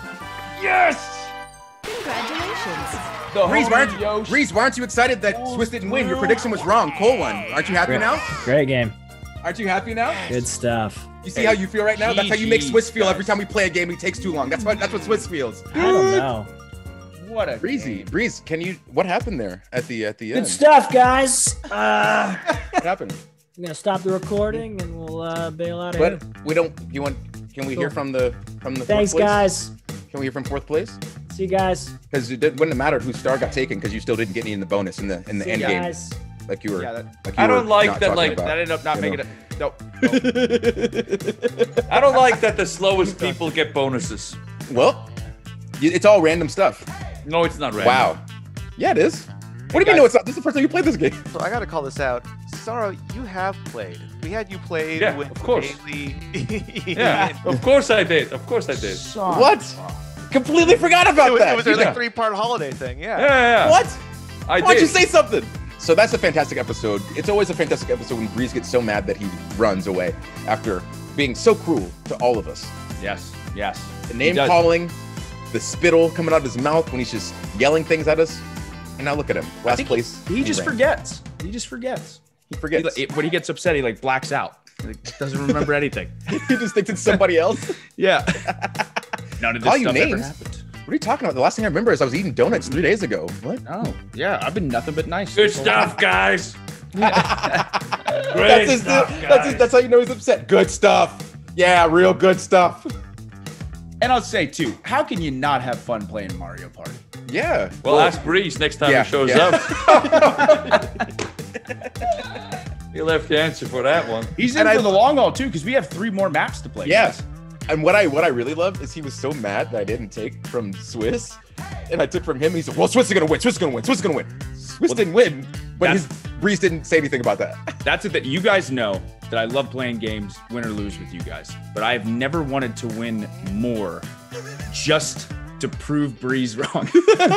Yes! Congratulations. The Reese, why homie aren't, Yoshi. Reese, why aren't you excited that Swiss didn't win? Your prediction was wrong. Cole won. Aren't you happy Great. now? Great game. Aren't you happy now? Good stuff. You see how you feel right now? That's how you make G G, Swiss feel every guys. time we play a game. He takes too long. That's what that's what Swiss feels. I don't know. What a Breezy, game. Breeze, can you? What happened there at the at the Good end? stuff, guys. Uh, What happened? I'm gonna stop the recording and we'll uh, bail out of here. But we don't. You want? Can we hear from the from the? Thanks, fourth place? guys. Can we hear from fourth place? See you guys. Because it didn't, wouldn't have mattered whose star got taken because you still didn't get any in the bonus in the in the See end you game, guys. like you were. Yeah, that- like you I were don't like not that, talking like, about, That ended up not you making know. it. No. I don't like that the slowest people get bonuses. Well, y- it's all random stuff. No, it's not random. Wow. Yeah, it is. What do you mean? No, it's not. This is the first time you played this game. So I gotta call this out. Cesaro, you have played. We had you played Yeah, with of course. Bailey. Yeah, of course I did. Of course I did. Son. What? Completely forgot about it was, that. it was our You like like- three-part holiday thing. Yeah, Yeah. yeah, yeah. What? I Why'd did. you say something? So that's a fantastic episode. It's always a fantastic episode when Breeze gets so mad that he runs away after being so cruel to all of us. Yes. Yes. The He name does. calling, the spittle coming out of his mouth when he's just yelling things at us. And now look at him. I Last think place. He, he just ran. forgets. He just forgets. He He, forgets. like, when he gets upset, he like blacks out. He like, doesn't remember anything. he just thinks it's somebody else. Yeah. None of this Call you stuff ever names. happened. What are you talking about? The last thing I remember is I was eating donuts three days ago. What? No. Yeah, I've been nothing but nice. Good this whole stuff, guys. Great That's, his, stuff, that's, his, guys. that's how you know he's upset. Good stuff. Yeah, real good stuff. And I'll say too, how can you not have fun playing Mario Party? Yeah. Well, ask Breeze next time Yeah, he shows yeah. up. He'll have to answer for that one. He's in And for I- the long haul too, because we have three more maps to play. Yes. And what I what I really love is he was so mad that I didn't take from Swiss, and I took from him. And he said, "Well, Swiss is gonna win. Swiss is gonna win. Swiss is gonna win." Swiss Well, didn't win, but that's- his Breeze didn't say anything about that. That's it. That you guys know that I love playing games, win or lose with you guys. But I have never wanted to win more, just to prove Breeze wrong.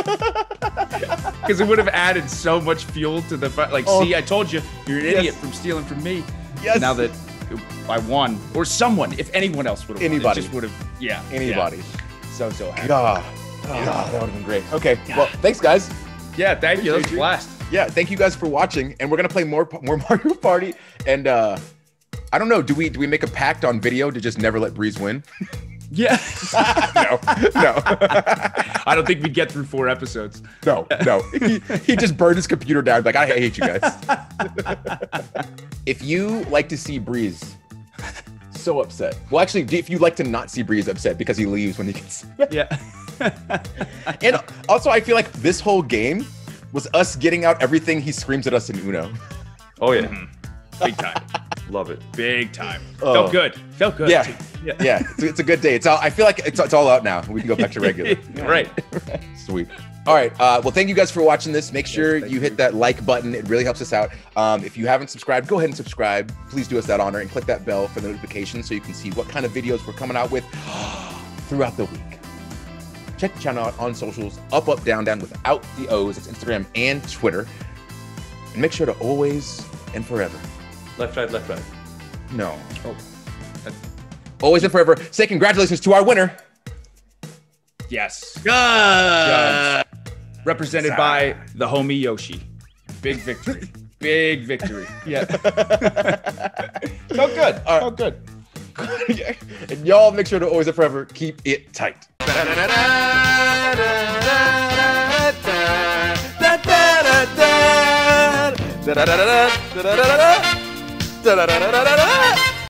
Because it would have added so much fuel to the fight. Like, Oh. see, I told you, you're an Yes. idiot from stealing from me. Yes. Now that I won, or someone, if anyone else would have, Anybody. it just would have, yeah, Anybody. so, so happy. God. God, that would have been great. Okay, well, thanks, guys. Yeah, thank you. That was a blast. Yeah, thank you guys for watching, and we're gonna play more more Mario Party. And uh, I don't know, do we do we make a pact on video to just never let Breeze win? Yeah. no, no. I don't think we'd get through four episodes. No, no. He, he just burned his computer down. Like, I hate you guys. If you like to see Breeze so upset, well, actually, if you like to not see Breeze upset because he leaves when he gets, yeah. And also, I feel like this whole game was us getting out everything he screams at us in Uno. Oh yeah, mm-hmm. Big time. Love it. Big time. Oh. Felt good. Felt good. Yeah, too. yeah. yeah. It's, it's a good day. It's all. I feel like it's, it's all out now. We can go back to regular. Right. Sweet. All right. Uh, well, thank you guys for watching this. Make sure yes, you hit that like button. It really helps us out. Um, if you haven't subscribed, go ahead and subscribe. Please do us that honor and click that bell for the notifications so you can see what kind of videos we're coming out with throughout the week. Check the channel out on socials, up, up, down, down without the O's. It's Instagram and Twitter. And make sure to always and forever. Left, right, left, right. No. Oh. Always and forever. Say congratulations to our winner. Yes. Uh, Represented by the homie Yoshi. Big victory. Big victory. Yeah. Felt good. All right. Felt good. And y'all make sure to always and forever keep it tight. Da da da da da da da da da da da da da da da